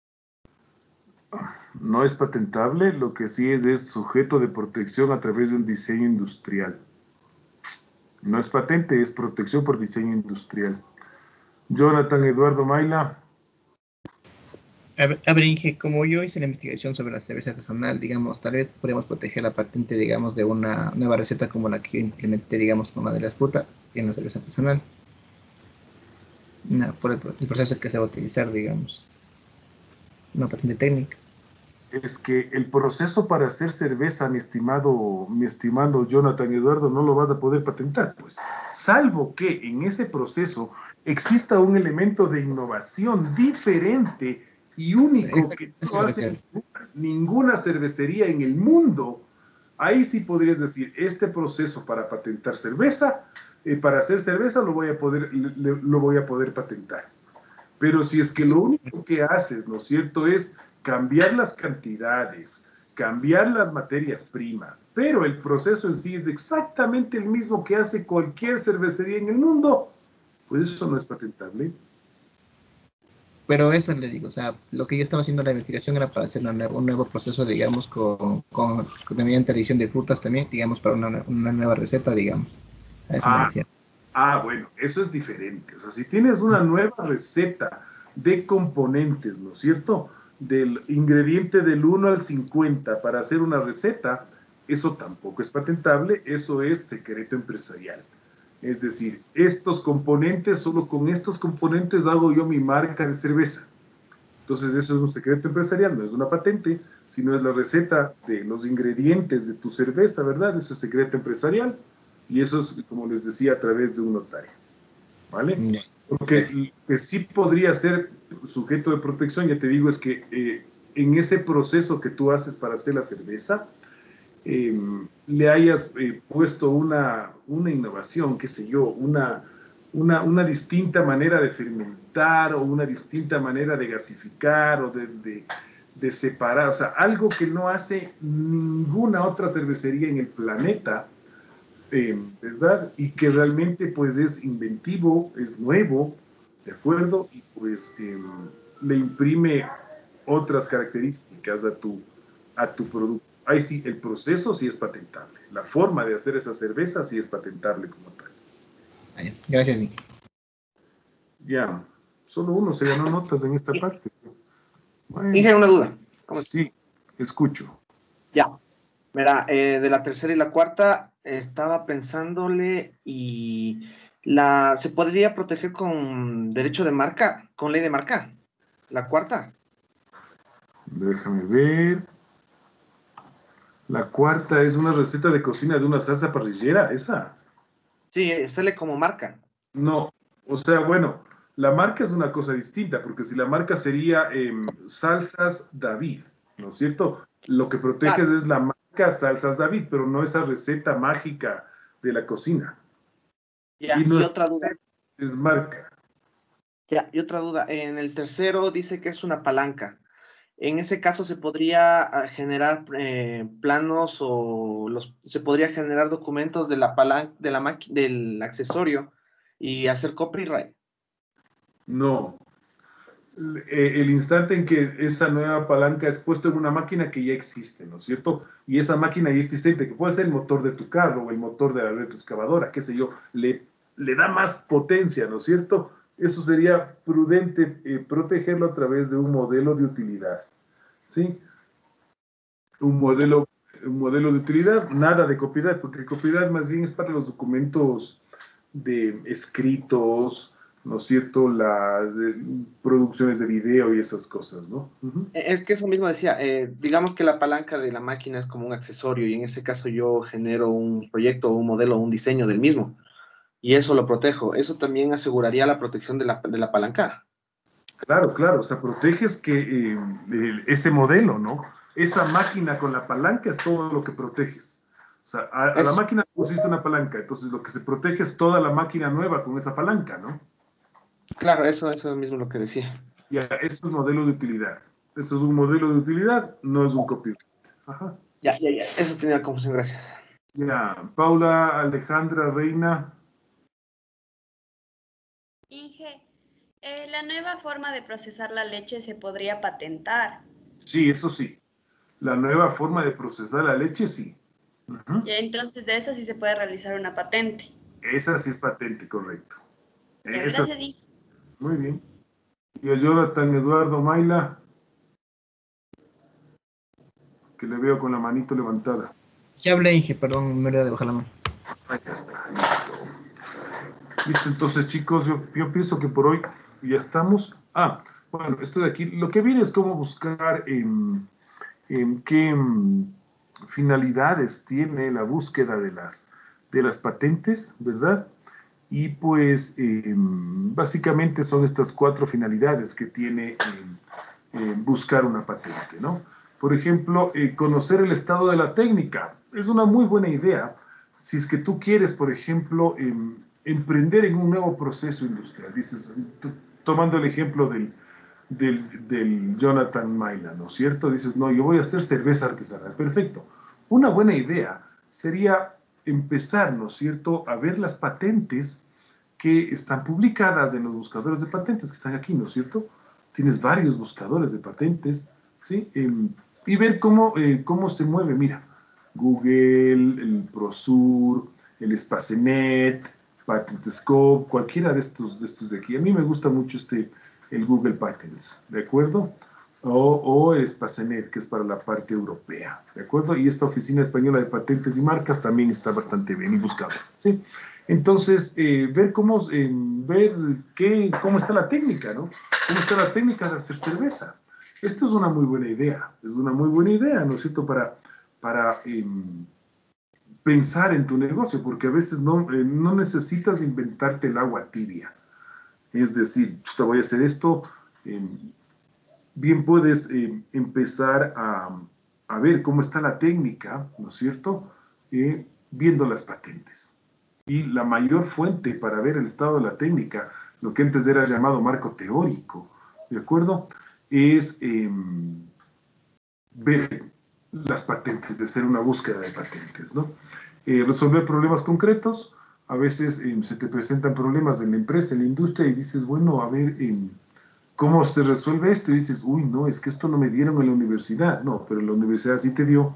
No es patentable, lo que sí es sujeto de protección a través de un diseño industrial. No es patente, es protección por diseño industrial. Jonathan Eduardo Maila. A ver, Inge, como yo hice la investigación sobre la cerveza artesanal, digamos, tal vez podemos proteger la patente, digamos, de una nueva receta como la que yo implementé, digamos, con una de las frutas en la cerveza artesanal. No, por el proceso que se va a utilizar, digamos, una patente técnica. Es que el proceso para hacer cerveza, mi estimado Jonathan Eduardo, no lo vas a poder patentar, pues, salvo que en ese proceso exista un elemento de innovación diferente y único que no hace ninguna cervecería en el mundo. Ahí sí podrías decir, este proceso para patentar cerveza, para hacer cerveza lo voy a poder patentar. Pero si es que lo único que haces, ¿no es cierto?, es cambiar las cantidades, cambiar las materias primas, pero el proceso en sí es exactamente el mismo que hace cualquier cervecería en el mundo, pues eso no es patentable. Pero eso le digo, o sea, lo que yo estaba haciendo la investigación era para hacer un nuevo proceso, digamos, con mediante adición de frutas también, digamos, para una nueva receta, digamos. A eso me refiero. Bueno, eso es diferente. O sea, si tienes una nueva receta de componentes, ¿no es cierto?, del ingrediente del 1 al 50 para hacer una receta, eso tampoco es patentable, eso es secreto empresarial. Es decir, estos componentes, solo con estos componentes hago yo mi marca de cerveza. Entonces eso es un secreto empresarial, no es una patente, sino es la receta de los ingredientes de tu cerveza, ¿verdad? Eso es secreto empresarial y eso es, como les decía, a través de un notario, ¿vale? Porque que sí podría ser sujeto de protección, ya te digo, es que en ese proceso que tú haces para hacer la cerveza, le hayas puesto una innovación, qué sé yo, una distinta manera de fermentar o una distinta manera de gasificar o de separar, o sea, algo que no hace ninguna otra cervecería en el planeta, ¿verdad? Y que realmente pues es inventivo, es nuevo, ¿de acuerdo? Y pues le imprime otras características a tu producto. Ahí sí, el proceso sí es patentable. La forma de hacer esa cerveza sí es patentable como tal. Gracias, Nick. Ya, solo uno se ganó notas en esta parte. Bueno, Inge, una duda. sí, escucho. Ya. Mira, de la tercera y la cuarta estaba pensándole y se podría proteger con derecho de marca, con ley de marca. La cuarta. Déjame ver. La cuarta es una receta de cocina de una salsa parrillera, esa. Sí, sale como marca. No, o sea, bueno, la marca es una cosa distinta, porque si la marca sería Salsas David, ¿no es cierto? Lo que proteges Claro. es la marca Salsas David, pero no esa receta mágica de la cocina. Ya, Y no y es, otra duda. es marca. Ya, y otra duda. En el tercero dice que es una palanca. En ese caso se podría generar planos o se podría generar documentos de la palanca, del accesorio y hacer copyright. No. El instante en que esa nueva palanca es puesto en una máquina que ya existe, ¿no es cierto? Y esa máquina ya existente, que puede ser el motor de tu carro o el motor de la retroexcavadora, qué sé yo, le da más potencia, ¿no es cierto? Eso sería prudente protegerlo a través de un modelo de utilidad, ¿sí? Un modelo de utilidad, nada de copyright, porque el copyright más bien es para los documentos de escritos, ¿no es cierto? Las producciones de video y esas cosas, ¿no? Es que eso mismo decía, digamos que la palanca de la máquina es como un accesorio y en ese caso yo genero un proyecto, un modelo, un diseño del mismo y eso lo protejo. Eso también aseguraría la protección de la palanca. Claro, claro, o sea, proteges que ese modelo, ¿no? Esa máquina con la palanca es todo lo que proteges. O sea, a la máquina pusiste una palanca, entonces lo que se protege es toda la máquina nueva con esa palanca, ¿no? Claro, eso mismo es lo que decía. Ya, eso es modelo de utilidad. Eso es un modelo de utilidad, no es un copyright. Ajá. Ya. Eso tenía la confusión, gracias. Ya, Paula, Alejandra, Reina. Inge, La nueva forma de procesar la leche se podría patentar. Sí, eso sí. La nueva forma de procesar la leche, sí. Ujú. Y entonces de eso sí se puede realizar una patente. Esa sí es patente, correcto. Ya, Esa gracias, sí. Inge. Muy bien. Y a Jonathan Eduardo Maila, que le veo con la manito levantada. Ya hablé, Inge, perdón, me olvidé de bajar la mano. Ahí está, listo. Listo, entonces chicos, yo pienso que por hoy ya estamos. Ah, bueno, esto de aquí, lo que viene es cómo buscar qué finalidades tiene la búsqueda de las patentes, ¿verdad? Y pues básicamente son estas 4 finalidades que tiene buscar una patente, ¿no? Por ejemplo, conocer el estado de la técnica. Es una muy buena idea si es que tú quieres, por ejemplo, emprender en un nuevo proceso industrial. Dices, tomando el ejemplo del Jonathan Maila, ¿no es cierto? Dices, no, yo voy a hacer cerveza artesanal. Perfecto. Una buena idea sería empezar, ¿no es cierto?, a ver las patentes que están publicadas en los buscadores de patentes que están aquí, ¿no es cierto? Tienes varios buscadores de patentes, ¿sí? Y ver cómo se mueve, mira, Google, el Prosur, el Spacenet, PatentScope, cualquiera de estos de aquí. A mí me gusta mucho el Google Patents, ¿de acuerdo? O el Spacenet, que es para la parte europea, ¿de acuerdo? Y esta Oficina Española de Patentes y Marcas también está bastante bien buscado, ¿sí? Entonces, ver cómo está la técnica, ¿no? ¿Cómo está la técnica de hacer cerveza? Esto es una muy buena idea, es una muy buena idea, ¿no es cierto?, para pensar en tu negocio, porque a veces no necesitas inventarte el agua tibia. Es decir, te voy a hacer esto, bien puedes empezar a ver cómo está la técnica, ¿no es cierto?, viendo las patentes. Y la mayor fuente para ver el estado de la técnica, lo que antes era llamado marco teórico, ¿de acuerdo?, es ver las patentes, de hacer una búsqueda de patentes, ¿no? Resolver problemas concretos. A veces se te presentan problemas en la empresa, en la industria, y dices, bueno, a ver, ¿cómo se resuelve esto? Y dices, uy, no, es que esto no me dieron en la universidad. No, pero la universidad sí te dio,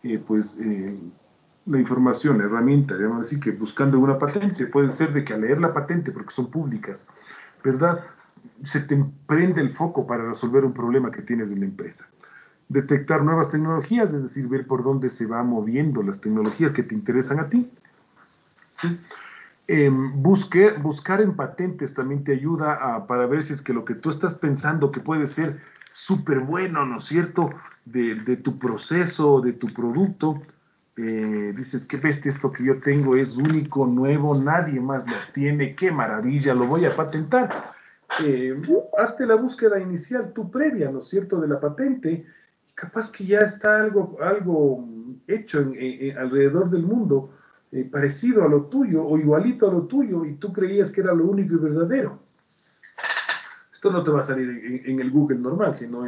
la información, la herramienta, digamos así, que buscando una patente, puede ser de que al leer la patente, porque son públicas, ¿verdad?, se te prende el foco para resolver un problema que tienes en la empresa. Detectar nuevas tecnologías, es decir, ver por dónde se van moviendo las tecnologías que te interesan a ti, ¿sí? Buscar en patentes también te ayuda para ver si es que lo que tú estás pensando que puede ser súper bueno, ¿no es cierto?, de tu proceso, de tu producto, dices, qué bestia, esto que yo tengo es único, nuevo, nadie más lo tiene, qué maravilla, lo voy a patentar. Hazte la búsqueda inicial, tú previa, ¿no es cierto?, de la patente, capaz que ya está algo hecho alrededor del mundo, parecido a lo tuyo o igualito a lo tuyo, y tú creías que era lo único y verdadero. Esto no te va a salir en el Google normal, sino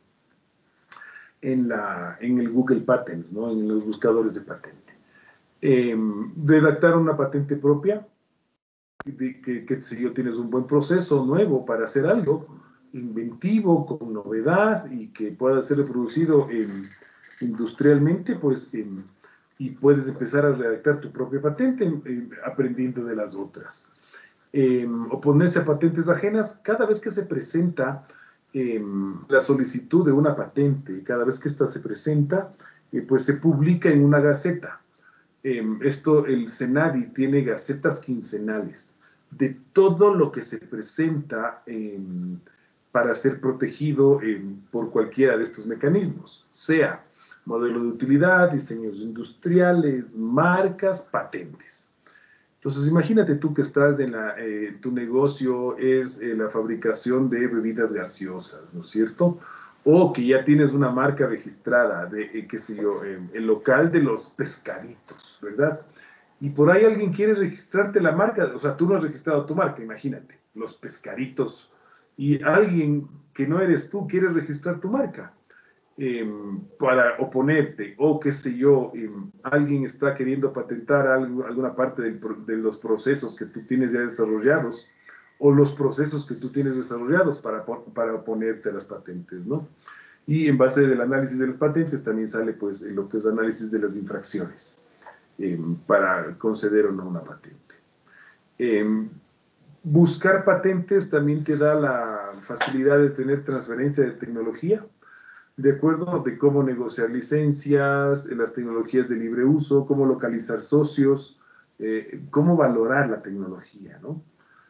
en el Google Patents, ¿no?, en los buscadores de patente. Redactar una patente propia, que si yo tienes un buen proceso nuevo para hacer algo inventivo, con novedad, y que pueda ser reproducido industrialmente, pues, y puedes empezar a redactar tu propia patente aprendiendo de las otras. Oponerse a patentes ajenas. Cada vez que se presenta la solicitud de una patente, cada vez que esta se presenta, pues se publica en una gaceta. El Senadi tiene gacetas quincenales de todo lo que se presenta para ser protegido por cualquiera de estos mecanismos, sea modelo de utilidad, diseños industriales, marcas, patentes. Entonces, imagínate tú que estás tu negocio es la fabricación de bebidas gaseosas, ¿no es cierto?, o que ya tienes una marca registrada de, qué sé yo, el local de los pescaditos, ¿verdad? Y por ahí alguien quiere registrarte la marca, o sea, tú no has registrado tu marca, imagínate, los pescaditos, y alguien que no eres tú quiere registrar tu marca para oponerte, o qué sé yo, alguien está queriendo patentar alguna parte de los procesos que tú tienes ya desarrollados, o los procesos que tú tienes desarrollados para oponerte a las patentes, ¿no? Y en base del análisis de las patentes también sale pues lo que es análisis de las infracciones para conceder o no una patente. Buscar patentes también te da la facilidad de tener transferencia de tecnología, de acuerdo de cómo negociar licencias, las tecnologías de libre uso, cómo localizar socios, cómo valorar la tecnología, ¿no?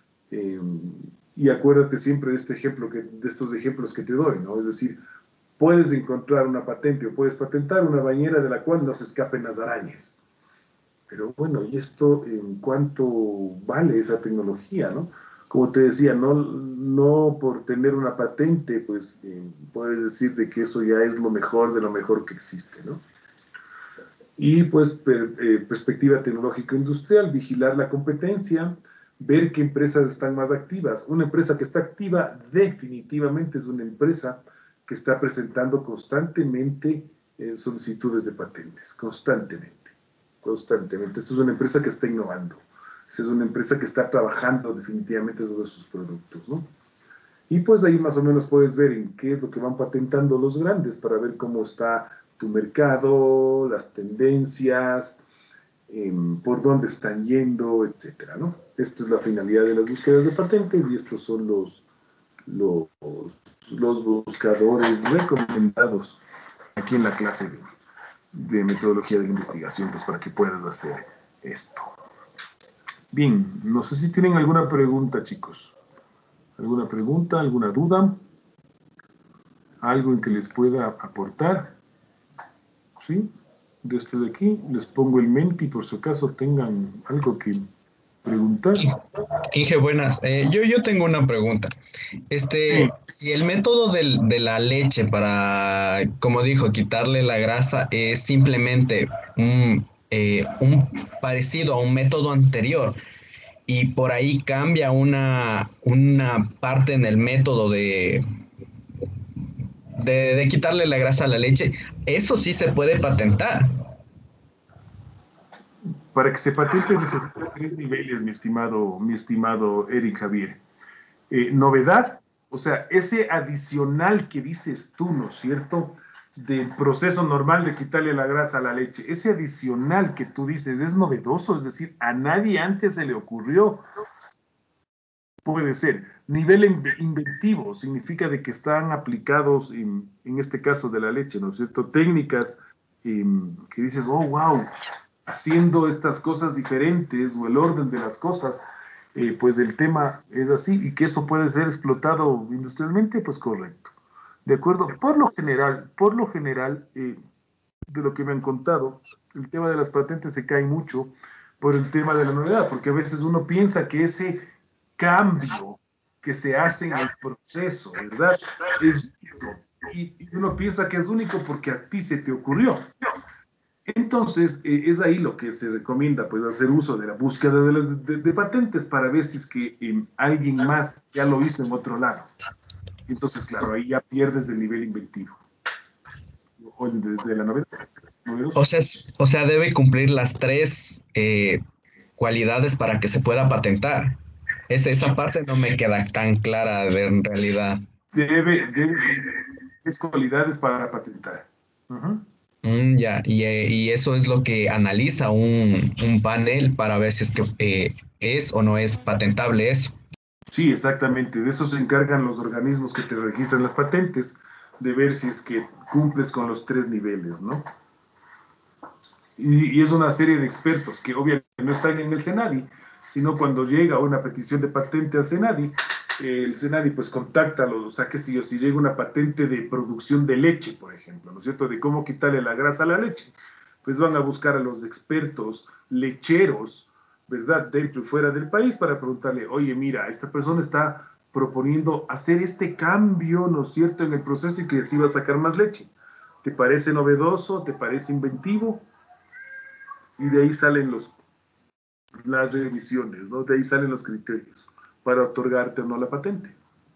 Y acuérdate siempre de este ejemplo, de estos ejemplos que te doy, ¿no? Es decir, puedes encontrar una patente o puedes patentar una bañera de la cual no se escapen las arañas. Pero bueno, ¿y esto en cuánto vale esa tecnología, no? Como te decía, no por tener una patente, pues puedes decir de que eso ya es lo mejor de lo mejor que existe, ¿no? Y pues perspectiva tecnológico-industrial, vigilar la competencia, ver qué empresas están más activas. Una empresa que está activa definitivamente es una empresa que está presentando constantemente solicitudes de patentes, constantemente. Esta es una empresa que está innovando. Esta es una empresa que está trabajando definitivamente sobre sus productos, ¿no? Y pues ahí más o menos puedes ver en qué es lo que van patentando los grandes para ver cómo está tu mercado, las tendencias, por dónde están yendo, etcétera, ¿no? Esto es la finalidad de las búsquedas de patentes y estos son los buscadores recomendados aquí en la clase de metodología de la investigación, pues para que puedas hacer esto. Bien, no sé si tienen alguna pregunta, chicos. ¿Alguna pregunta, alguna duda? ¿Algo en que les pueda aportar? ¿Sí? De esto de aquí, les pongo el Menti por si acaso tengan algo que preguntar. Inge, buenas. Yo tengo una pregunta. Si el método de la leche para, como dijo, quitarle la grasa es simplemente un parecido a un método anterior y por ahí cambia una parte en el método de quitarle la grasa a la leche, eso sí se puede patentar. Para que se patente necesitas 3 niveles, mi estimado Eric Javier. Novedad, o sea, ese adicional que dices tú, ¿no es cierto?, del proceso normal de quitarle la grasa a la leche, ese adicional que tú dices es novedoso, es decir, a nadie antes se le ocurrió. Puede ser. Nivel inventivo significa de que están aplicados, en este caso de la leche, ¿no es cierto?, técnicas que dices, oh, wow, haciendo estas cosas diferentes o el orden de las cosas, pues el tema es así y que eso puede ser explotado industrialmente, pues correcto. ¿De acuerdo? Por lo general, de lo que me han contado, el tema de las patentes se cae mucho por el tema de la novedad, porque a veces uno piensa que ese cambio que se hace en el proceso, ¿verdad?, es único, y uno piensa que es único porque a ti se te ocurrió. Entonces, es ahí lo que se recomienda, pues, hacer uso de la búsqueda de patentes para ver si es que alguien más ya lo hizo en otro lado. Entonces, claro, ahí ya pierdes el nivel inventivo. O desde la novedad. O sea, debe cumplir las 3 cualidades para que se pueda patentar. Esa parte no me queda tan clara en realidad. Debe cumplir 3 cualidades para patentar. Ya, y eso es lo que analiza un panel para ver si es que es o no es patentable eso. Sí, exactamente. De eso se encargan los organismos que te registran las patentes, de ver si es que cumples con los 3 niveles, ¿no? Y es una serie de expertos que obviamente no están en el CENADI, sino cuando llega una petición de patente al CENADI, el CENADI pues contacta a los, o sea, que si llega una patente de producción de leche, por ejemplo, ¿no es cierto?, de cómo quitarle la grasa a la leche, pues van a buscar a los expertos lecheros, ¿verdad?, dentro y fuera del país para preguntarle, oye, mira, esta persona está proponiendo hacer este cambio, ¿no es cierto?, en el proceso y que así va a sacar más leche. ¿Te parece novedoso? ¿Te parece inventivo? Y de ahí salen las revisiones, ¿no? De ahí salen los criterios para otorgarte o no la patente.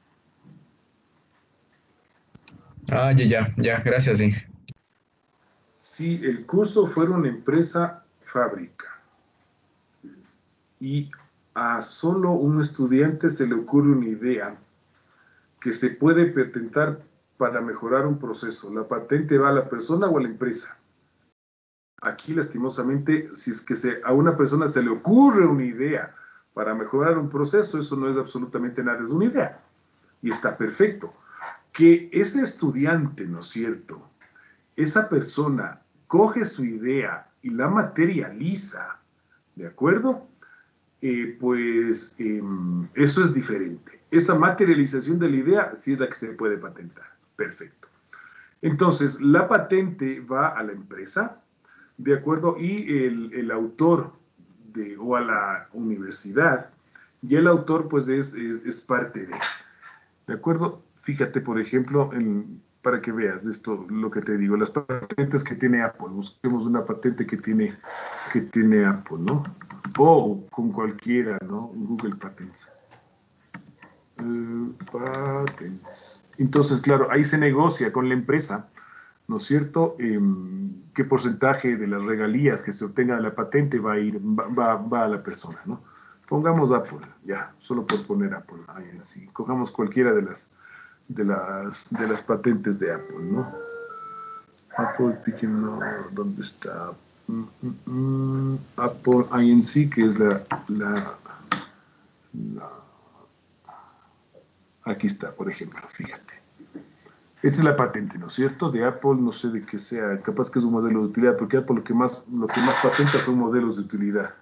Ya, gracias, Inge. Si el curso fuera una empresa fábrica y a solo un estudiante se le ocurre una idea que se puede patentar para mejorar un proceso, ¿la patente va a la persona o a la empresa? Aquí, lastimosamente, si es que a una persona se le ocurre una idea para mejorar un proceso, eso no es absolutamente nada, es una idea. Y está perfecto. Que ese estudiante, ¿no es cierto?, esa persona coge su idea y la materializa, ¿de acuerdo? Eso es diferente. Esa materialización de la idea sí es la que se puede patentar. Perfecto. Entonces, la patente va a la empresa, ¿de acuerdo? Y el autor o a la universidad, y el autor pues es parte ¿de acuerdo? Fíjate, por ejemplo, para que veas esto, lo que te digo, las patentes que tiene Apple. Busquemos una patente que tiene Apple, ¿no? O con cualquiera, ¿no? Google Patents. Patents. Entonces, claro, ahí se negocia con la empresa, ¿no es cierto? ¿Qué porcentaje de las regalías que se obtenga de la patente va a la persona, ¿no? Pongamos Apple, ya, solo por poner Apple, ahí así. Cojamos cualquiera de las patentes de Apple, ¿no? Apple Picking, no, ¿dónde está? Apple Inc., que es aquí está, por ejemplo, fíjate. Esta es la patente, ¿no es cierto? De Apple, no sé de qué sea, capaz que es un modelo de utilidad, porque Apple lo que más patenta son modelos de utilidad.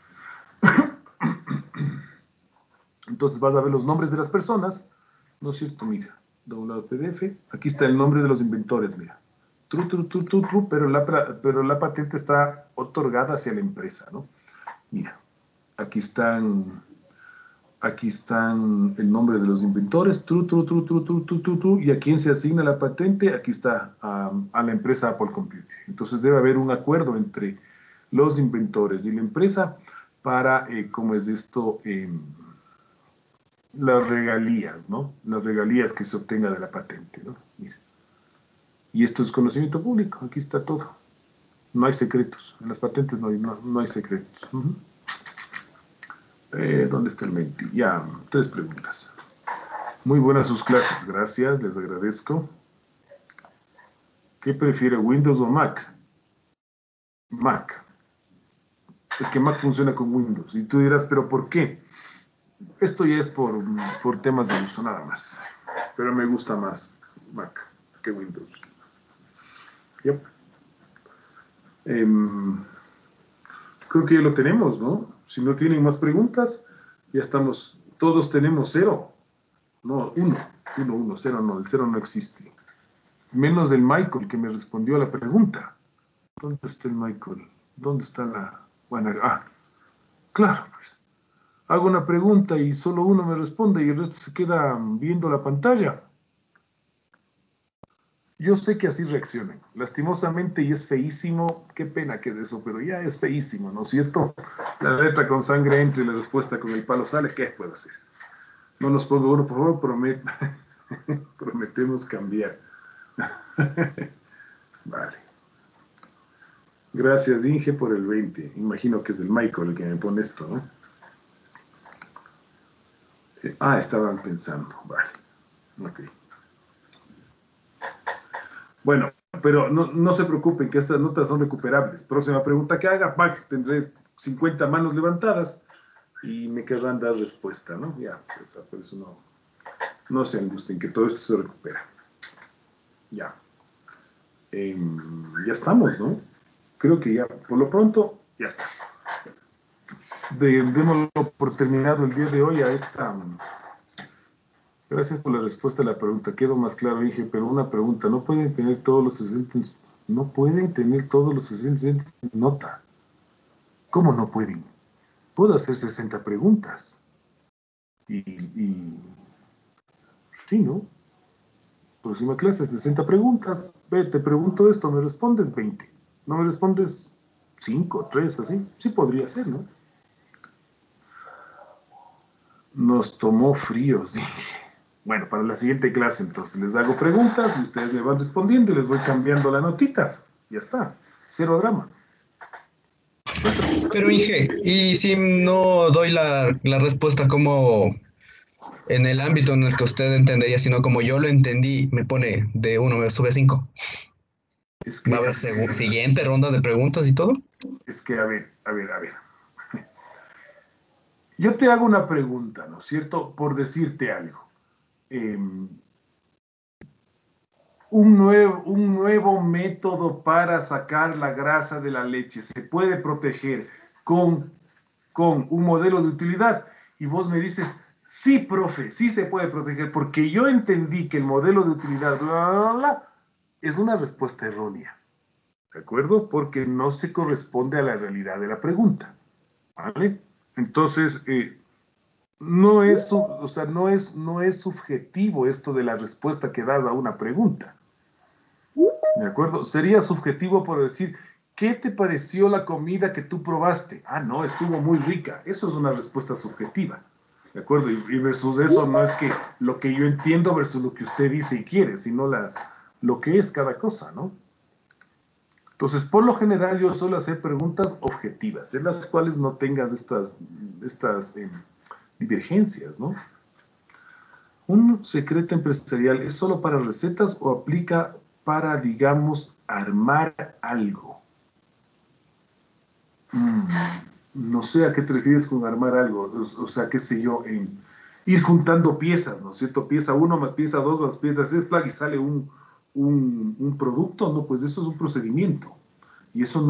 Entonces vas a ver los nombres de las personas, ¿no es cierto? Mira, download PDF, aquí está el nombre de los inventores, mira. Pero la patente está otorgada hacia la empresa, ¿no? Mira, aquí están el nombre de los inventores, y a quién se asigna la patente, aquí está, a la empresa Apple Computing. Entonces debe haber un acuerdo entre los inventores y la empresa para, ¿cómo es esto? Las regalías, ¿no? Las regalías que se obtenga de la patente, ¿no? Mira. Y esto es conocimiento público, aquí está todo. No hay secretos, en las patentes no hay secretos. ¿Dónde está el menti? Ya, 3 preguntas. Muy buenas sus clases, gracias, les agradezco. ¿Qué prefiere, Windows o Mac? Mac. Es que Mac funciona con Windows. Y tú dirás, ¿pero por qué? Esto ya es por temas de uso, nada más. Pero me gusta más Mac que Windows. Yep. Creo que ya lo tenemos, ¿no? Si no tienen más preguntas, ya estamos. Todos tenemos 0. No, 1, 0 no, el 0 no existe. Menos el Michael, que me respondió a la pregunta. ¿Dónde está el Michael? ¿Dónde está la...? Bueno, claro, pues. Hago una pregunta y solo uno me responde y el resto se queda viendo la pantalla. Yo sé que así reaccionan. Lastimosamente, y es feísimo, qué pena que es eso, pero ya es feísimo, ¿no es cierto? La letra con sangre entra y la respuesta con el palo sale, ¿qué puedo hacer? No nos ponga uno, por favor, prometemos cambiar. Vale. Gracias, Inge, por el 20. Imagino que es el Michael el que me pone esto, ¿no? Estaban pensando, vale. Ok. Bueno, pero no se preocupen que estas notas son recuperables. Próxima pregunta que haga, tendré 50 manos levantadas y me querrán dar respuesta, ¿no? Ya, pues, por eso no se angustien, que todo esto se recupera. Ya. Ya estamos, ¿no? Creo que ya, por lo pronto, ya está. Démoslo por terminado el día de hoy a esta... Gracias por la respuesta a la pregunta. Quedó más claro, dije, pero una pregunta. ¿No pueden tener todos los estudiantes? No pueden tener todos los estudiantes nota. ¿Cómo no pueden? Puedo hacer 60 preguntas. Sí, ¿no? Próxima clase, 60 preguntas. Ve, te pregunto esto, me respondes 20. No me respondes 5, 3, así. Sí podría ser, ¿no? Nos tomó fríos, dije. Bueno, para la siguiente clase, entonces, les hago preguntas y ustedes me van respondiendo y les voy cambiando la notita. Ya está. 0 drama. Pero Inge, y si no doy la respuesta como en el ámbito en el que usted entendería, sino como yo lo entendí, me pone de 1, me sube 5. Es que, ¿Va a haber siguiente ronda de preguntas y todo? es que, a ver. Yo te hago una pregunta, ¿no es cierto? Por decirte algo. Un nuevo método para sacar la grasa de la leche se puede proteger con un modelo de utilidad. Y vos me dices, sí, profe, sí se puede proteger, porque yo entendí que el modelo de utilidad, bla, bla, bla, es una respuesta errónea. ¿De acuerdo? Porque no se corresponde a la realidad de la pregunta. ¿Vale? Entonces, no es, o sea, no es subjetivo esto de la respuesta que das a una pregunta. ¿De acuerdo? Sería subjetivo por decir, ¿qué te pareció la comida que tú probaste? Ah, no, estuvo muy rica. Eso es una respuesta subjetiva. ¿De acuerdo? Y versus eso no es que lo que yo entiendo versus lo que usted dice y quiere, sino lo que es cada cosa, ¿no? Entonces, por lo general, yo suelo hacer preguntas objetivas, en las cuales no tengas estas divergencias, ¿no? ¿Un secreto empresarial es solo para recetas o aplica para, digamos, armar algo? No sé a qué te refieres con armar algo, o sea, qué sé yo, ir juntando piezas, ¿no es cierto? Pieza 1 más pieza 2 más pieza 3, y sale un producto, ¿no? Pues eso es un procedimiento. Y eso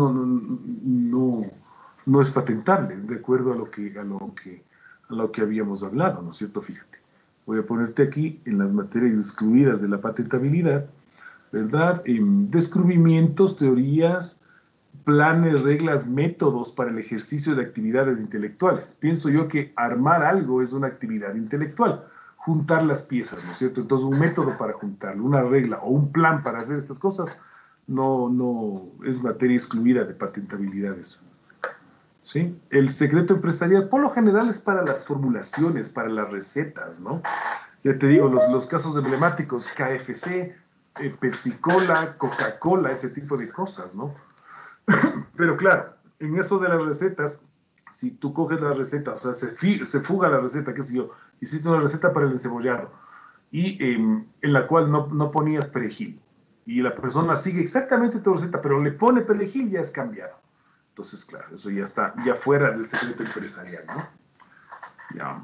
no es patentable, de acuerdo a lo que habíamos hablado, ¿no es cierto? Fíjate, voy a ponerte aquí en las materias excluidas de la patentabilidad, ¿verdad? Descubrimientos, teorías, planes, reglas, métodos para el ejercicio de actividades intelectuales. Pienso yo que armar algo es una actividad intelectual, juntar las piezas, ¿no es cierto? Entonces, un método para juntarlo, una regla o un plan para hacer estas cosas, no es materia excluida de patentabilidad eso. ¿Sí? El secreto empresarial, por lo general, es para las formulaciones, para las recetas, ¿no? Ya te digo, los casos emblemáticos, KFC, Pepsi-Cola, Coca-Cola, ese tipo de cosas, ¿no? Pero claro, en eso de las recetas, si tú coges la receta, o sea, se fuga la receta, qué sé yo, hiciste una receta para el encebollado, y en la cual no ponías perejil, y la persona sigue exactamente tu receta, pero le pone perejil, ya es cambiado. Entonces, claro, eso ya está, ya fuera del secreto empresarial, ¿no? Ya.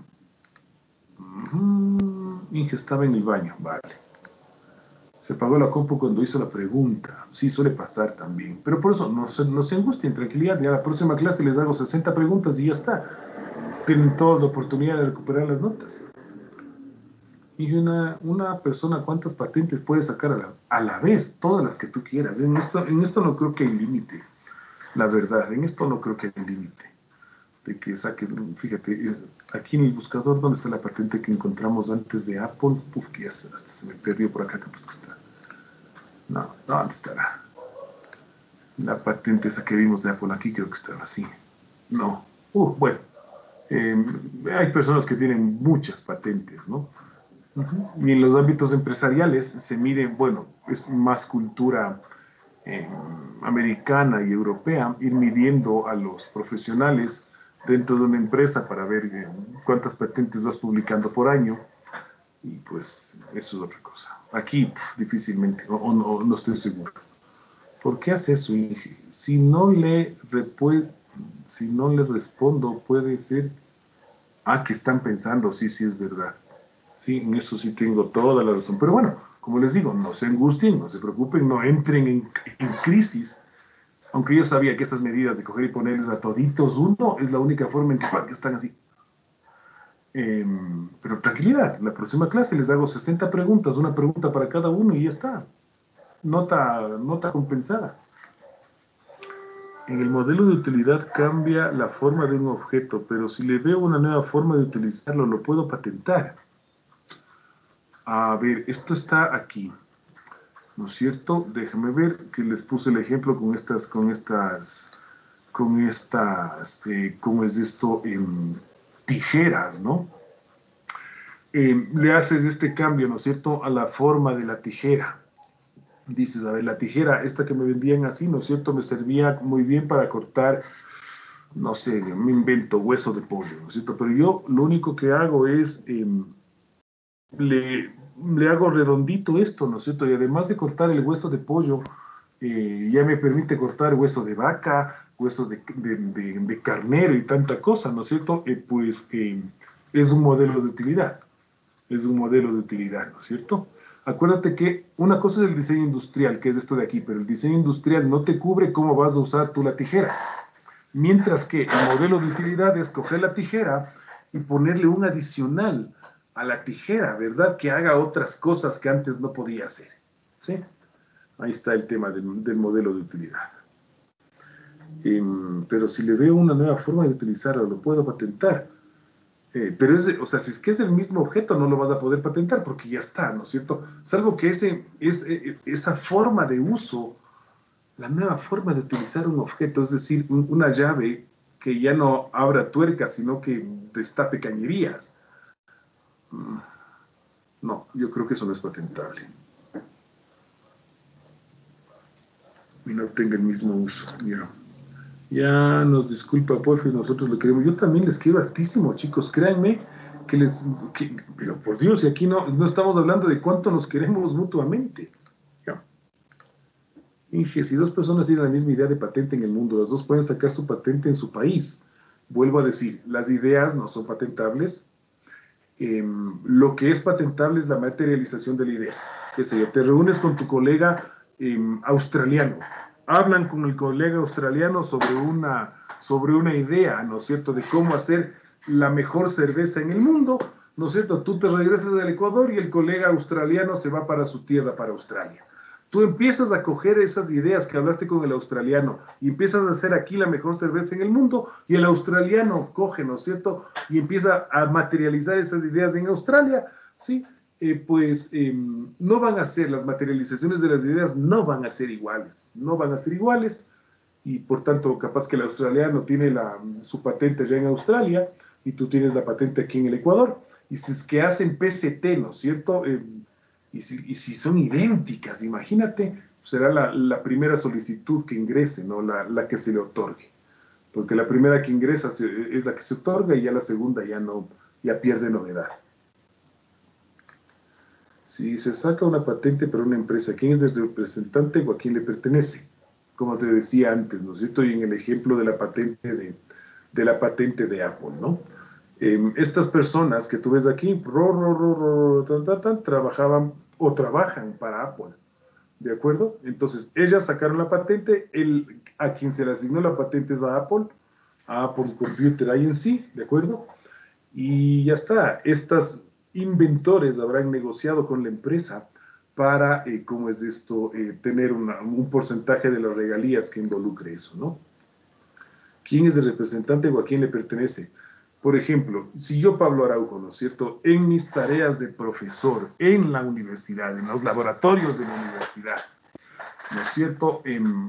Inge estaba en el baño, vale. Se apagó la compu cuando hizo la pregunta. Sí, suele pasar también. Pero por eso, no se angustien, tranquilidad. Ya la próxima clase les hago 60 preguntas y ya está. Tienen todos la oportunidad de recuperar las notas. Y una persona, ¿cuántas patentes puede sacar a la vez? Todas las que tú quieras. En esto no creo que hay límite. La verdad, en esto no creo que hay límite. De que saques, fíjate, aquí en el buscador, ¿dónde está la patente que encontramos antes de Apple? Uf, que ya hasta se me perdió por acá, capaz que está. No, ¿dónde estará? La patente esa que vimos de Apple, aquí creo que estaba así. No. Bueno. Hay personas que tienen muchas patentes, ¿no? Y en los ámbitos empresariales se mide, bueno, es más cultura americana y europea, ir midiendo a los profesionales dentro de una empresa para ver cuántas patentes vas publicando por año, y pues eso es otra cosa. Aquí difícilmente, no estoy seguro. ¿Por qué hace eso, Inge? Si no le respondo, puede ser que están pensando, sí, es verdad. Sí, en eso sí tengo toda la razón. Pero bueno, como les digo, no se angustien, no se preocupen, no entren en crisis. Aunque yo sabía que esas medidas de coger y ponerles a toditos uno es la única forma en que están así. Pero tranquilidad, la próxima clase les hago 60 preguntas, una pregunta para cada uno y ya está. Nota compensada. En el modelo de utilidad cambia la forma de un objeto, pero si le veo una nueva forma de utilizarlo, lo puedo patentar. A ver, esto está aquí, ¿no es cierto? Déjame ver que les puse el ejemplo con ¿cómo es esto? Tijeras, ¿no? Le haces este cambio, ¿no es cierto?, a la forma de la tijera. Dices, a ver, la tijera, esta que me vendían así, ¿no es cierto?, me servía muy bien para cortar no sé, me invento hueso de pollo, ¿no es cierto? Pero yo lo único que hago es, le hago redondito esto, ¿no es cierto? Y además de cortar el hueso de pollo, ya me permite cortar hueso de vaca, hueso de carnero y tanta cosa, ¿no es cierto? Es un modelo de utilidad, es un modelo de utilidad, ¿no es cierto? Acuérdate que una cosa es el diseño industrial, que es esto de aquí, pero el diseño industrial no te cubre cómo vas a usar tú la tijera. Mientras que el modelo de utilidad es coger la tijera y ponerle un adicional a la tijera, ¿verdad? Que haga otras cosas que antes no podía hacer, ¿sí? Ahí está el tema del modelo de utilidad. Pero si le veo una nueva forma de utilizarlo, lo puedo patentar. Pero o sea, si es que es del mismo objeto, no lo vas a poder patentar porque ya está, ¿no es cierto? Salvo que esa forma de uso, la nueva forma de utilizar un objeto, es decir, una llave que ya no abra tuercas, sino que destape cañerías. No, yo creo que eso no es patentable. Y no tenga el mismo uso. Ya nos disculpa, porfi, nosotros lo queremos. Yo también les quiero hartísimo, chicos. Créanme pero por Dios, y aquí no estamos hablando de cuánto nos queremos mutuamente. Ya. Inge, si dos personas tienen la misma idea de patente en el mundo, las dos pueden sacar su patente en su país. Vuelvo a decir, las ideas no son patentables. Lo que es patentable es la materialización de la idea. Qué sé yo, te reúnes con tu colega australiano, hablan con el colega australiano sobre una idea, ¿no es cierto?, de cómo hacer la mejor cerveza en el mundo, ¿no es cierto? Tú te regresas del Ecuador y el colega australiano se va para su tierra, para Australia. Tú empiezas a coger esas ideas que hablaste con el australiano y empiezas a hacer aquí la mejor cerveza en el mundo y el australiano coge, ¿no es cierto?, y empieza a materializar esas ideas en Australia, ¿sí? No van a ser, las materializaciones de las ideas no van a ser iguales, no van a ser iguales, y por tanto capaz que el australiano tiene su patente allá en Australia y tú tienes la patente aquí en el Ecuador, y si es que hacen PCT, ¿no es cierto?, y si son idénticas, imagínate, será la primera solicitud que ingrese, ¿no?, la que se le otorgue, porque la primera que ingresa es la que se otorga y ya la segunda ya pierde novedad. Si se saca una patente para una empresa, ¿quién es el representante o a quién le pertenece? Como te decía antes, ¿no es cierto? Y en el ejemplo de la patente de Apple, ¿no? Estas personas que tú ves aquí, trabajaban o trabajan para Apple, ¿de acuerdo? Entonces, ellas sacaron la patente, a quien se le asignó la patente es a Apple Computer Inc., ¿de acuerdo? Y ya está, estas inventores habrán negociado con la empresa para, ¿cómo es esto?, tener un porcentaje de las regalías que involucre eso, ¿no? ¿Quién es el representante o a quién le pertenece? Por ejemplo, si yo, Pablo Araujo, ¿no es cierto?, en mis tareas de profesor en la universidad, en los laboratorios de la universidad, ¿no es cierto?,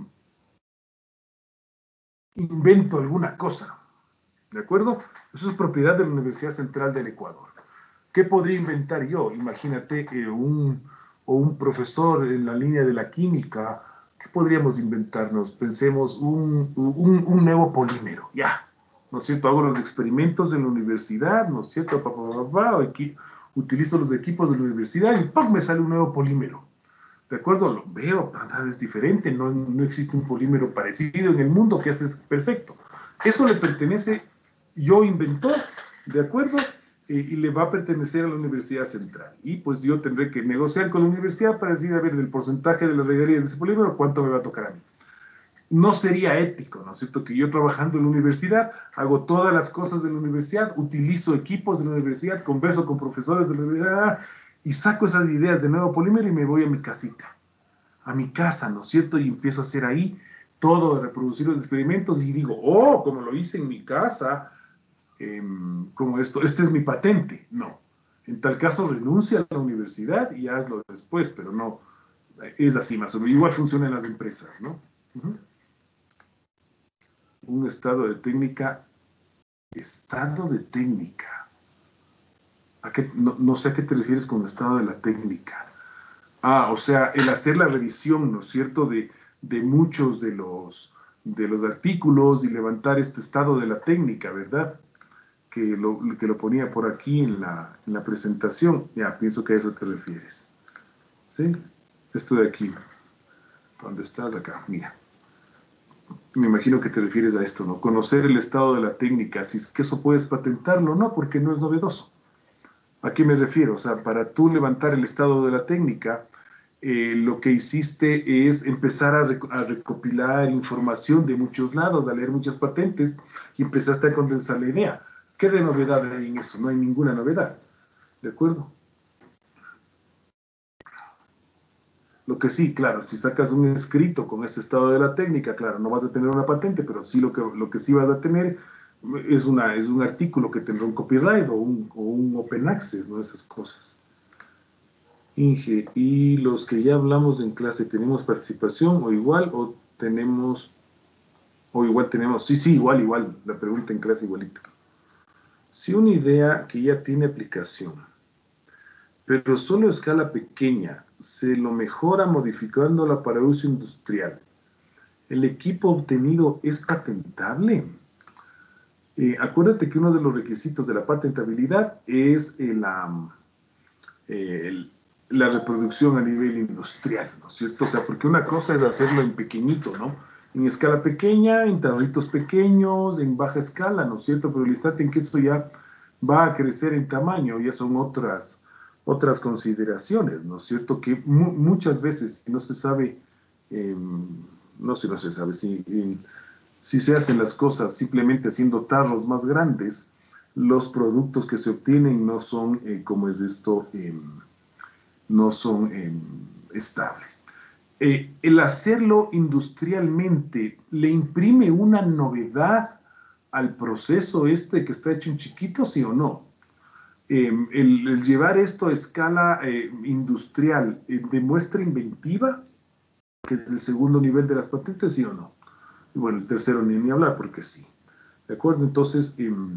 invento alguna cosa, ¿de acuerdo? Eso es propiedad de la Universidad Central del Ecuador. ¿Qué podría inventar yo? Imagínate un profesor en la línea de la química. ¿Qué podríamos inventarnos? Pensemos un nuevo polímero, ya. ¿No es cierto? Hago los experimentos en la universidad, ¿no es cierto? Utilizo los equipos de la universidad y ¡pum!, me sale un nuevo polímero. ¿De acuerdo? Lo veo, es diferente, no existe un polímero parecido en el mundo que hace perfecto. Eso le pertenece, yo inventor, ¿de acuerdo? Y le va a pertenecer a la Universidad Central. Y pues yo tendré que negociar con la universidad para decir, a ver, del porcentaje de las regalías de ese polímero, ¿cuánto me va a tocar a mí? No sería ético, ¿no es cierto?, que yo trabajando en la universidad, hago todas las cosas de la universidad, utilizo equipos de la universidad, converso con profesores de la universidad, y saco esas ideas de nuevo polímero y me voy a mi casita, a mi casa, ¿no es cierto?, y empiezo a hacer ahí todo, a reproducir los experimentos, y digo, oh, como lo hice en mi casa, como esta es mi patente. No. En tal caso, renuncia a la universidad y hazlo después, pero no, es así más o menos. Igual funciona en las empresas, ¿no? Un estado de técnica. Estado de técnica. No sé a qué te refieres con estado de la técnica. O sea, el hacer la revisión, ¿no es cierto?, de muchos de los artículos y levantar este estado de la técnica, ¿verdad? Que lo ponía por aquí en la presentación. Ya, pienso que a eso te refieres. ¿Sí? Esto de aquí. ¿Dónde estás? Acá, mira. Me imagino que te refieres a esto, ¿no? Conocer el estado de la técnica, si es que eso puedes patentarlo, no, porque no es novedoso. ¿A qué me refiero? O sea, para tú levantar el estado de la técnica, lo que hiciste es empezar a recopilar información de muchos lados, a leer muchas patentes y empezaste a condensar la idea. ¿Qué de novedad hay en eso? No hay ninguna novedad. ¿De acuerdo? Lo que sí, claro, si sacas un escrito con ese estado de la técnica, claro, no vas a tener una patente, pero sí lo que sí vas a tener es un artículo que tendrá un copyright o un open access, ¿no? Esas cosas. Inge, y los que ya hablamos en clase, ¿tenemos participación o igual tenemos, sí, igual, la pregunta en clase igualita. Si una idea que ya tiene aplicación, pero solo a escala pequeña, se lo mejora modificándola para uso industrial, ¿el equipo obtenido es patentable? Acuérdate que uno de los requisitos de la patentabilidad es la reproducción a nivel industrial, ¿no es cierto? O sea, porque una cosa es hacerlo en pequeñito, ¿no? En escala pequeña, en tarritos pequeños, en baja escala, ¿no es cierto? Pero el instante en que esto ya va a crecer en tamaño, ya son otras consideraciones, ¿no es cierto? Que muchas veces no se sabe, no se sabe si se hacen las cosas simplemente haciendo tarros más grandes, los productos que se obtienen no son, como es esto, no son estables. El hacerlo industrialmente le imprime una novedad al proceso este que está hecho en chiquito, ¿sí o no? El llevar esto a escala industrial demuestra inventiva, que es el segundo nivel de las patentes, ¿sí o no? Y bueno, el tercero ni hablar, porque sí. ¿De acuerdo? Entonces,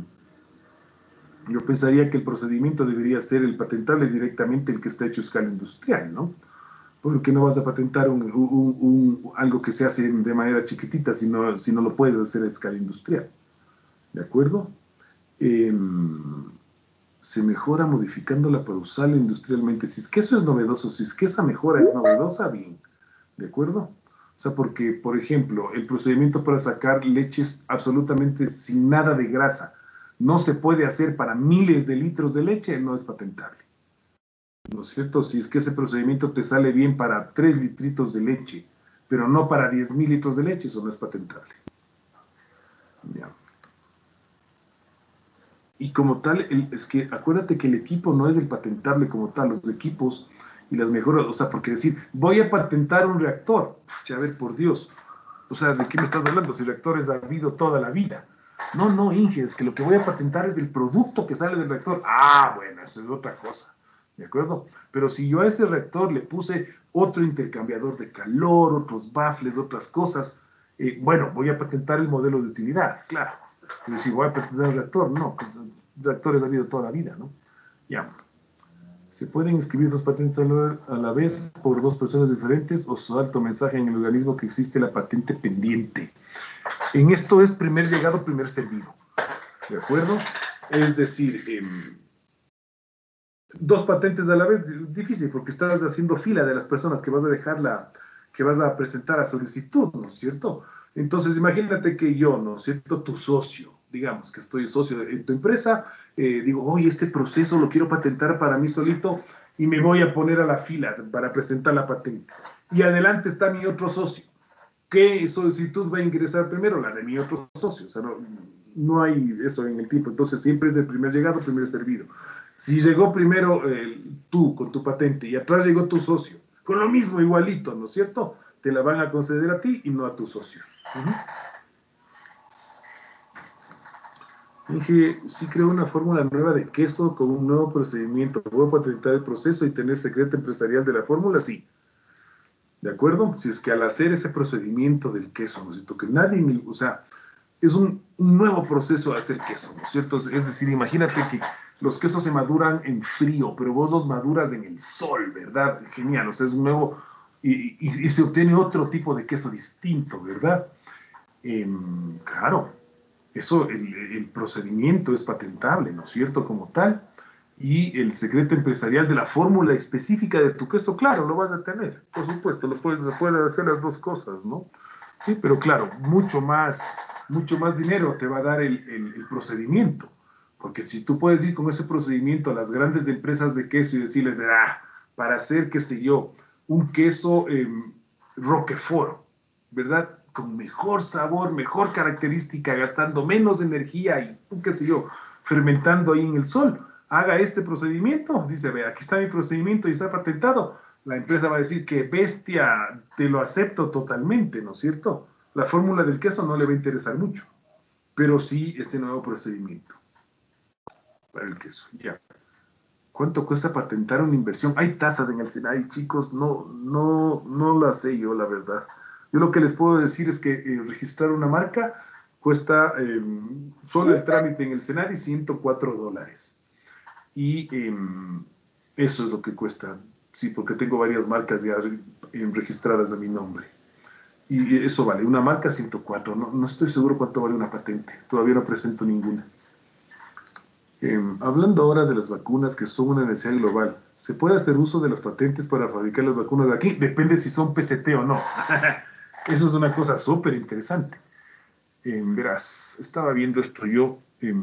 yo pensaría que el procedimiento debería ser el patentable directamente el que está hecho a escala industrial, ¿no? Porque no vas a patentar algo que se hace de manera chiquitita si no lo puedes hacer a escala industrial. ¿De acuerdo? Se mejora modificándola para usarla industrialmente. Si es que eso es novedoso, si es que esa mejora es novedosa, bien. ¿De acuerdo? O sea, porque, por ejemplo, el procedimiento para sacar leches absolutamente sin nada de grasa no se puede hacer para miles de litros de leche, no es patentable. ¿No es cierto? Si es que ese procedimiento te sale bien para 3 litritos de leche, pero no para 10.000 litros de leche, eso no es patentable. Ya. Y como tal, es que acuérdate que el equipo no es el patentable como tal, los equipos y las mejoras, o sea, porque decir, voy a patentar un reactor, ya ver, por Dios, o sea, ¿de qué me estás hablando? Si reactores ha habido toda la vida. No, Inge, es que lo que voy a patentar es el producto que sale del reactor. Ah, bueno, eso es otra cosa, ¿de acuerdo? Pero si yo a ese reactor le puse otro intercambiador de calor, otros baffles, otras cosas, bueno, voy a patentar el modelo de utilidad, claro. Pero si voy a patentar el reactor, no, pues reactores ha habido toda la vida, ¿no? Ya. ¿Se pueden escribir dos patentes a la vez por dos personas diferentes o su alto mensaje en el organismo que existe la patente pendiente? En esto es primer llegado, primer servido. ¿De acuerdo? Es decir, dos patentes a la vez, difícil, porque estás haciendo fila de las personas que vas a presentar a solicitud, ¿no es cierto? Entonces, imagínate que yo, ¿no es cierto? Tu socio, digamos que estoy socio en tu empresa, digo, oye, este proceso lo quiero patentar para mí solito y me voy a poner a la fila para presentar la patente. Y adelante está mi otro socio. ¿Qué solicitud va a ingresar primero? La de mi otro socio. O sea, no hay eso en el tiempo. Entonces, siempre es de primer llegado, primer servido. Si llegó primero tú con tu patente y atrás llegó tu socio, con lo mismo, igualito, ¿no es cierto? Te la van a conceder a ti y no a tu socio. Dije, sí creo una fórmula nueva de queso con un nuevo procedimiento. ¿Puedo patentar el proceso y tener secreto empresarial de la fórmula? Sí. ¿De acuerdo? Si es que al hacer ese procedimiento del queso, ¿no es cierto? Que nadie, o sea, es un nuevo proceso de hacer queso, ¿no es cierto? Es decir, imagínate que los quesos se maduran en frío, pero vos los maduras en el sol, ¿verdad? Genial, o sea, es un nuevo, y se obtiene otro tipo de queso distinto, ¿verdad? Claro, eso, el procedimiento es patentable, ¿no es cierto? Como tal. Y el secreto empresarial de la fórmula específica de tu queso, claro, lo vas a tener, por supuesto, puedes hacer las dos cosas, ¿no? Sí, pero claro, mucho más dinero te va a dar el procedimiento, porque si tú puedes ir con ese procedimiento a las grandes empresas de queso y decirles, para hacer, qué sé yo, un queso Roquefort, ¿verdad? Con mejor sabor, mejor característica, gastando menos energía y, qué sé yo, fermentando ahí en el sol, haga este procedimiento, dice, ve, aquí está mi procedimiento y está patentado, la empresa va a decir que bestia, te lo acepto totalmente, ¿no es cierto? La fórmula del queso no le va a interesar mucho, pero sí este nuevo procedimiento para el queso, ya. ¿Cuánto cuesta patentar una inversión? Hay tasas en el SENAI, chicos, no las sé yo, la verdad. Yo lo que les puedo decir es que registrar una marca cuesta solo el trámite en el SENAI $104. Y eso es lo que cuesta, sí, porque tengo varias marcas ya registradas a mi nombre. Y eso vale, una marca 104, no estoy seguro cuánto vale una patente, todavía no presento ninguna. Hablando ahora de las vacunas que son una necesidad global, ¿se puede hacer uso de las patentes para fabricar las vacunas de aquí? Depende si son PCT o no. Eso es una cosa súper interesante. Verás, estaba viendo esto yo.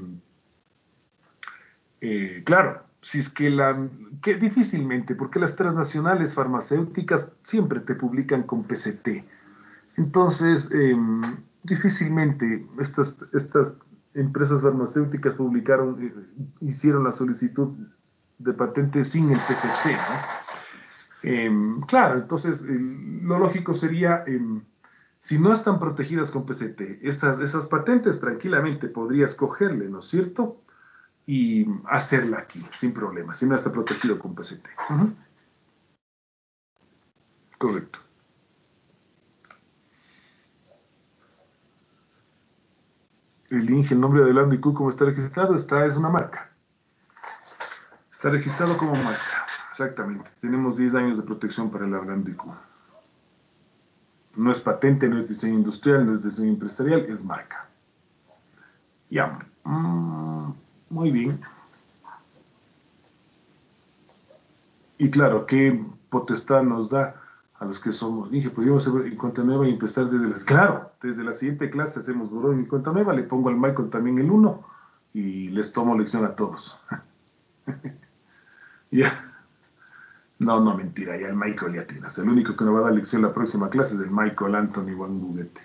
Claro, si es que difícilmente, porque las transnacionales farmacéuticas siempre te publican con PCT. Entonces, difícilmente estas empresas farmacéuticas hicieron la solicitud de patente sin el PCT, ¿no? Claro, entonces lo lógico sería, si no están protegidas con PCT, esas patentes tranquilamente podrías cogerle, ¿no es cierto? Y hacerla aquí, sin problema, si no está protegido con PCT. Correcto. El nombre de Orlando IQ, ¿cómo está registrado? Es una marca. Está registrado como marca, exactamente. Tenemos 10 años de protección para el Orlando IQ. No es patente, no es diseño industrial, no es diseño empresarial, es marca. Ya. Muy bien. Y claro, ¿qué potestad nos da a los que somos? Dije, podríamos hacer en cuenta nueva y empezar desde las... Claro, desde la siguiente clase hacemos borrón y cuenta nueva, le pongo al Michael también el 1 y les tomo lección a todos. Ya. No, mentira, ya el Michael ya tienes. El único que nos va a dar lección la próxima clase es el Michael Anthony Van Guguete.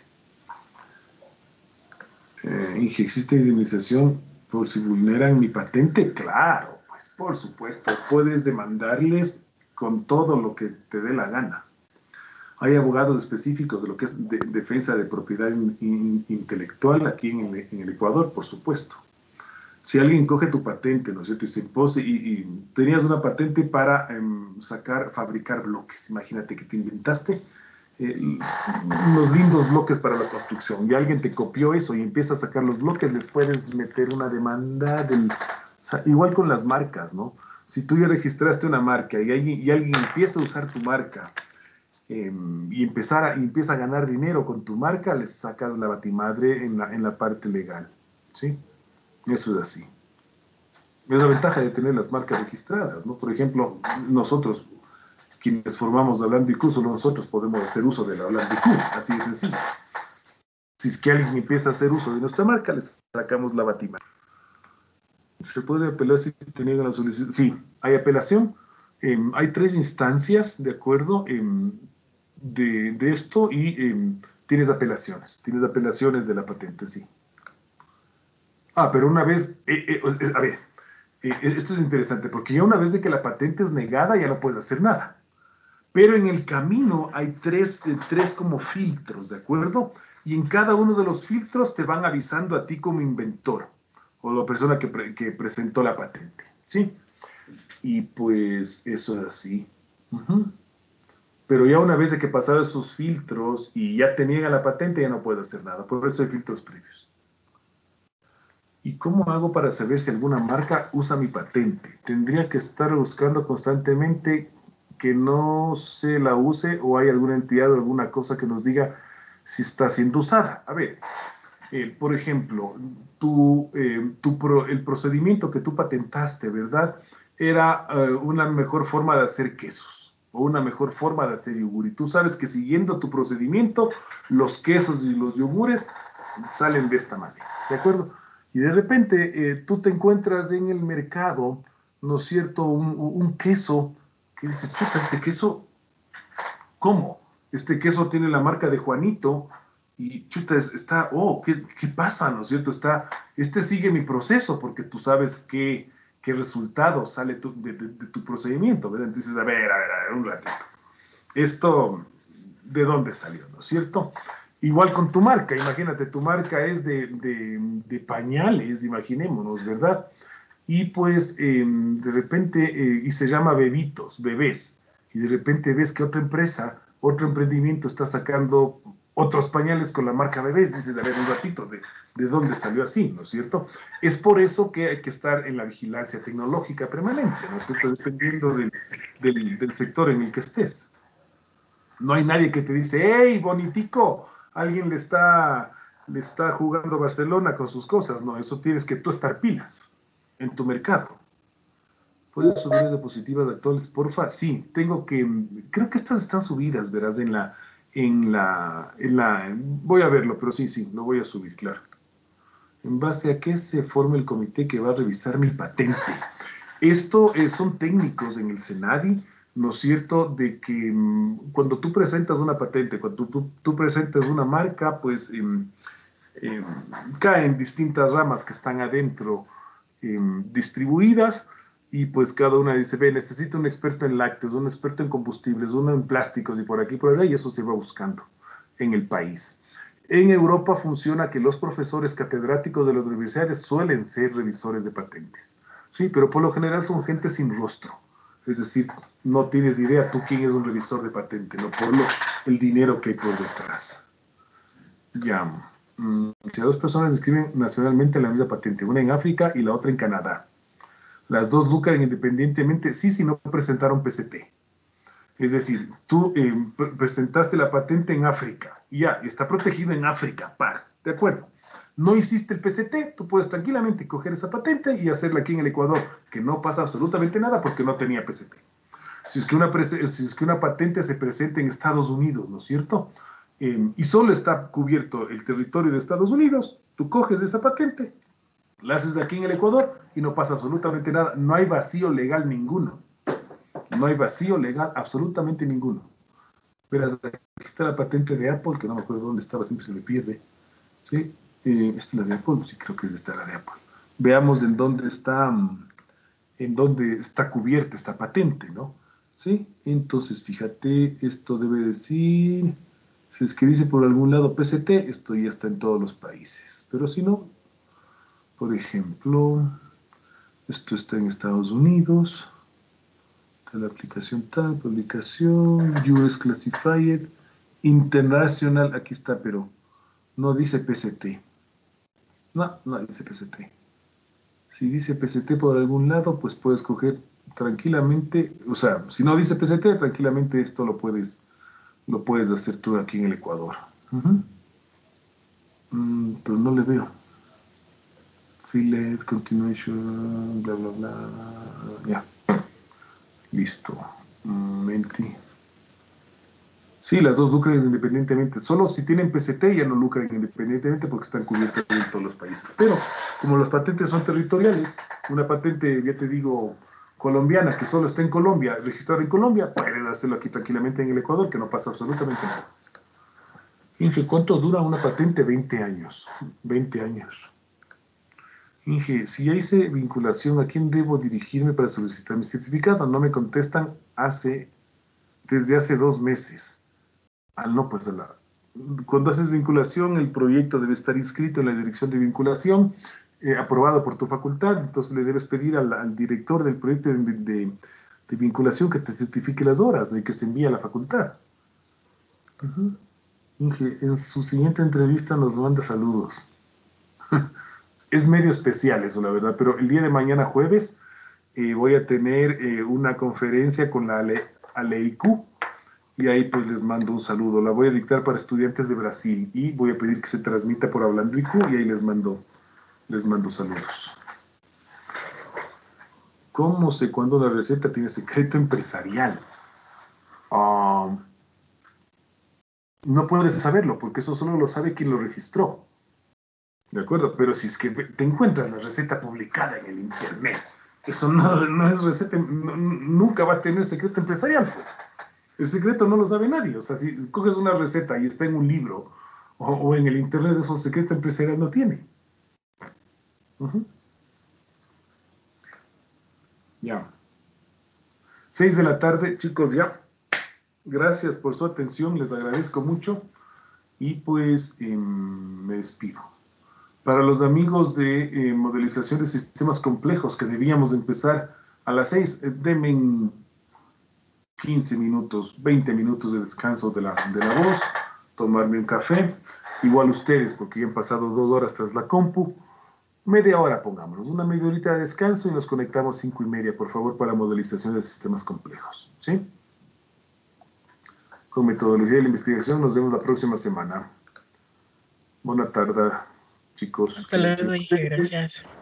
Inge, ¿existe indemnización por si vulneran mi patente? Claro, pues por supuesto, puedes demandarles con todo lo que te dé la gana. Hay abogados específicos de lo que es defensa de propiedad intelectual aquí en el Ecuador, por supuesto. Si alguien coge tu patente, ¿no es cierto? Y tenías una patente para fabricar bloques. Imagínate que te inventaste unos lindos bloques para la construcción y alguien te copió eso y empieza a sacar los bloques, les puedes meter una demanda o sea, igual con las marcas, ¿no? Si tú ya registraste una marca y alguien empieza a usar tu marca y empieza a ganar dinero con tu marca, les sacas la batimadre en la parte legal, ¿sí? Eso es así. Es la ventaja de tener las marcas registradas, ¿no? Por ejemplo, nosotros, quienes formamos Orlando IQ, solo nosotros podemos hacer uso de la Orlando IQ, así de sencillo. Si es que alguien empieza a hacer uso de nuestra marca, les sacamos la batimadre. ¿Se puede apelar si te niegan la solicitud? Sí, hay apelación. Hay 3 instancias, ¿de acuerdo? De esto y tienes apelaciones de la patente, sí. Pero una vez, a ver, esto es interesante, porque ya una vez de que la patente es negada, ya no puedes hacer nada. Pero en el camino hay tres como filtros, ¿de acuerdo? Y en cada uno de los filtros te van avisando a ti como inventor, o la persona que presentó la patente, ¿sí? Y pues eso es así. Pero ya una vez de que pasaron esos filtros y ya te niegan la patente, ya no puedes hacer nada. Por eso hay filtros previos. ¿Y cómo hago para saber si alguna marca usa mi patente? Tendría que estar buscando constantemente que no se la use o hay alguna entidad o alguna cosa que nos diga si está siendo usada. A ver, por ejemplo, el procedimiento que tú patentaste, ¿verdad? Era una mejor forma de hacer quesos o una mejor forma de hacer yogur. Y tú sabes que siguiendo tu procedimiento, los quesos y los yogures salen de esta manera, ¿de acuerdo? Y de repente tú te encuentras en el mercado, ¿no es cierto?, un queso que dices, chuta, este queso, ¿cómo? Este queso tiene la marca de Juanito y chuta, está, oh, ¿qué pasa? ¿No es cierto? Este sigue mi proceso porque tú sabes qué resultado sale de tu procedimiento, ¿verdad? Entonces, a ver, un ratito. Esto, ¿de dónde salió? ¿No es cierto? Igual con tu marca, imagínate, tu marca es de pañales, imaginémonos, ¿verdad? Y pues de repente, y se llama Bebitos, bebés, y de repente ves que otra empresa, otro emprendimiento está sacando otros pañales con la marca bebés, dices, a ver, un ratito, ¿de dónde salió así? ¿No es cierto? Es por eso que hay que estar en la vigilancia tecnológica permanente, ¿no es cierto? Dependiendo del sector en el que estés. No hay nadie que te dice, hey, bonitico, alguien le está jugando Barcelona con sus cosas. No, eso tienes que tú estar pilas en tu mercado. ¿Puedes subir las diapositivas actuales, porfa? Sí, creo que estas están subidas, verás, voy a verlo, pero sí, lo voy a subir, claro. ¿En base a qué se forma el comité que va a revisar mi patente? Esto son técnicos en el SENADI, ¿no es cierto?, de que cuando tú presentas una patente, cuando tú presentas una marca, pues caen distintas ramas que están adentro distribuidas y pues cada una dice, ve, necesito un experto en lácteos, un experto en combustibles, uno en plásticos y por aquí por allá, y eso se va buscando en el país. En Europa funciona que los profesores catedráticos de las universidades suelen ser revisores de patentes. Sí, pero por lo general son gente sin rostro. Es decir, no tienes idea tú quién es un revisor de patente, no por el dinero que hay por detrás. Ya. Si dos personas inscriben nacionalmente la misma patente, una en África y la otra en Canadá, las dos lucran independientemente, sí, si no presentaron PCT. Es decir, tú presentaste la patente en África, y ya, está protegido en África, ¿de acuerdo? No hiciste el PCT, tú puedes tranquilamente coger esa patente y hacerla aquí en el Ecuador, que no pasa absolutamente nada porque no tenía PCT. Si es que una patente se presenta en Estados Unidos, ¿no es cierto?, y solo está cubierto el territorio de Estados Unidos, tú coges esa patente, la haces aquí en el Ecuador y no pasa absolutamente nada. No hay vacío legal ninguno. No hay vacío legal absolutamente ninguno. Verás, aquí está la patente de Apple, que no me acuerdo dónde estaba, siempre se me pierde. ¿Sí? Esta es la de Apple, sí, creo que es esta la de Apple. Veamos en dónde está cubierta esta patente, ¿no? ¿Sí? Entonces, fíjate, esto debe decir, si es que dice por algún lado PCT, esto ya está en todos los países. Pero si no, por ejemplo, esto está en Estados Unidos, la aplicación tal, publicación, US Classified, International, aquí está, pero no dice PCT. No dice PCT. Si dice PCT por algún lado, pues puedes coger tranquilamente, o sea, si no dice PCT, tranquilamente esto lo puedes hacer tú aquí en el Ecuador. Pero no le veo. Filet, continuation, bla, bla, bla, ya. Listo. Menti. Sí, las dos lucran independientemente. Solo si tienen PCT ya no lucran independientemente porque están cubiertas en todos los países. Pero como las patentes son territoriales, una patente, ya te digo, colombiana que solo está en Colombia, registrada en Colombia, puedes hacerlo aquí tranquilamente en el Ecuador, que no pasa absolutamente nada. Inge, ¿cuánto dura una patente? 20 años. 20 años. Inge, si ya hice vinculación, ¿a quién debo dirigirme para solicitar mi certificado? No me contestan desde hace 2 meses. No, pues cuando haces vinculación, el proyecto debe estar inscrito en la dirección de vinculación, aprobado por tu facultad, entonces le debes pedir al director del proyecto de vinculación que te certifique las horas, ¿no? Y que se envíe a la facultad. Inge, en su siguiente entrevista nos manda saludos. Es medio especial eso, la verdad, pero el día de mañana jueves voy a tener una conferencia con la ALEIQ, Y ahí pues les mando un saludo. La voy a dictar para estudiantes de Brasil y voy a pedir que se transmita por Hablando IQ y ahí les mando saludos. ¿Cómo sé cuándo la receta tiene secreto empresarial? No puedes saberlo porque eso solo lo sabe quien lo registró. ¿De acuerdo? Pero si es que te encuentras la receta publicada en el internet, eso no es receta, nunca va a tener secreto empresarial, pues. El secreto no lo sabe nadie. O sea, si coges una receta y está en un libro o en el internet, eso secreto empresarial no tiene. Ya. 6 de la tarde, chicos, ya. Gracias por su atención, les agradezco mucho. Y pues me despido. Para los amigos de modelización de sistemas complejos, que debíamos empezar a las 6, denme 15 minutos, 20 minutos de descanso de la voz, tomarme un café. Igual ustedes, porque ya han pasado 2 horas tras la compu. Media hora, pongámonos, una media horita de descanso y nos conectamos 5:30, por favor, para modelización de sistemas complejos. ¿Sí? Con metodología de la investigación nos vemos la próxima semana. Buena tarde, chicos. Hasta luego, dije, gracias.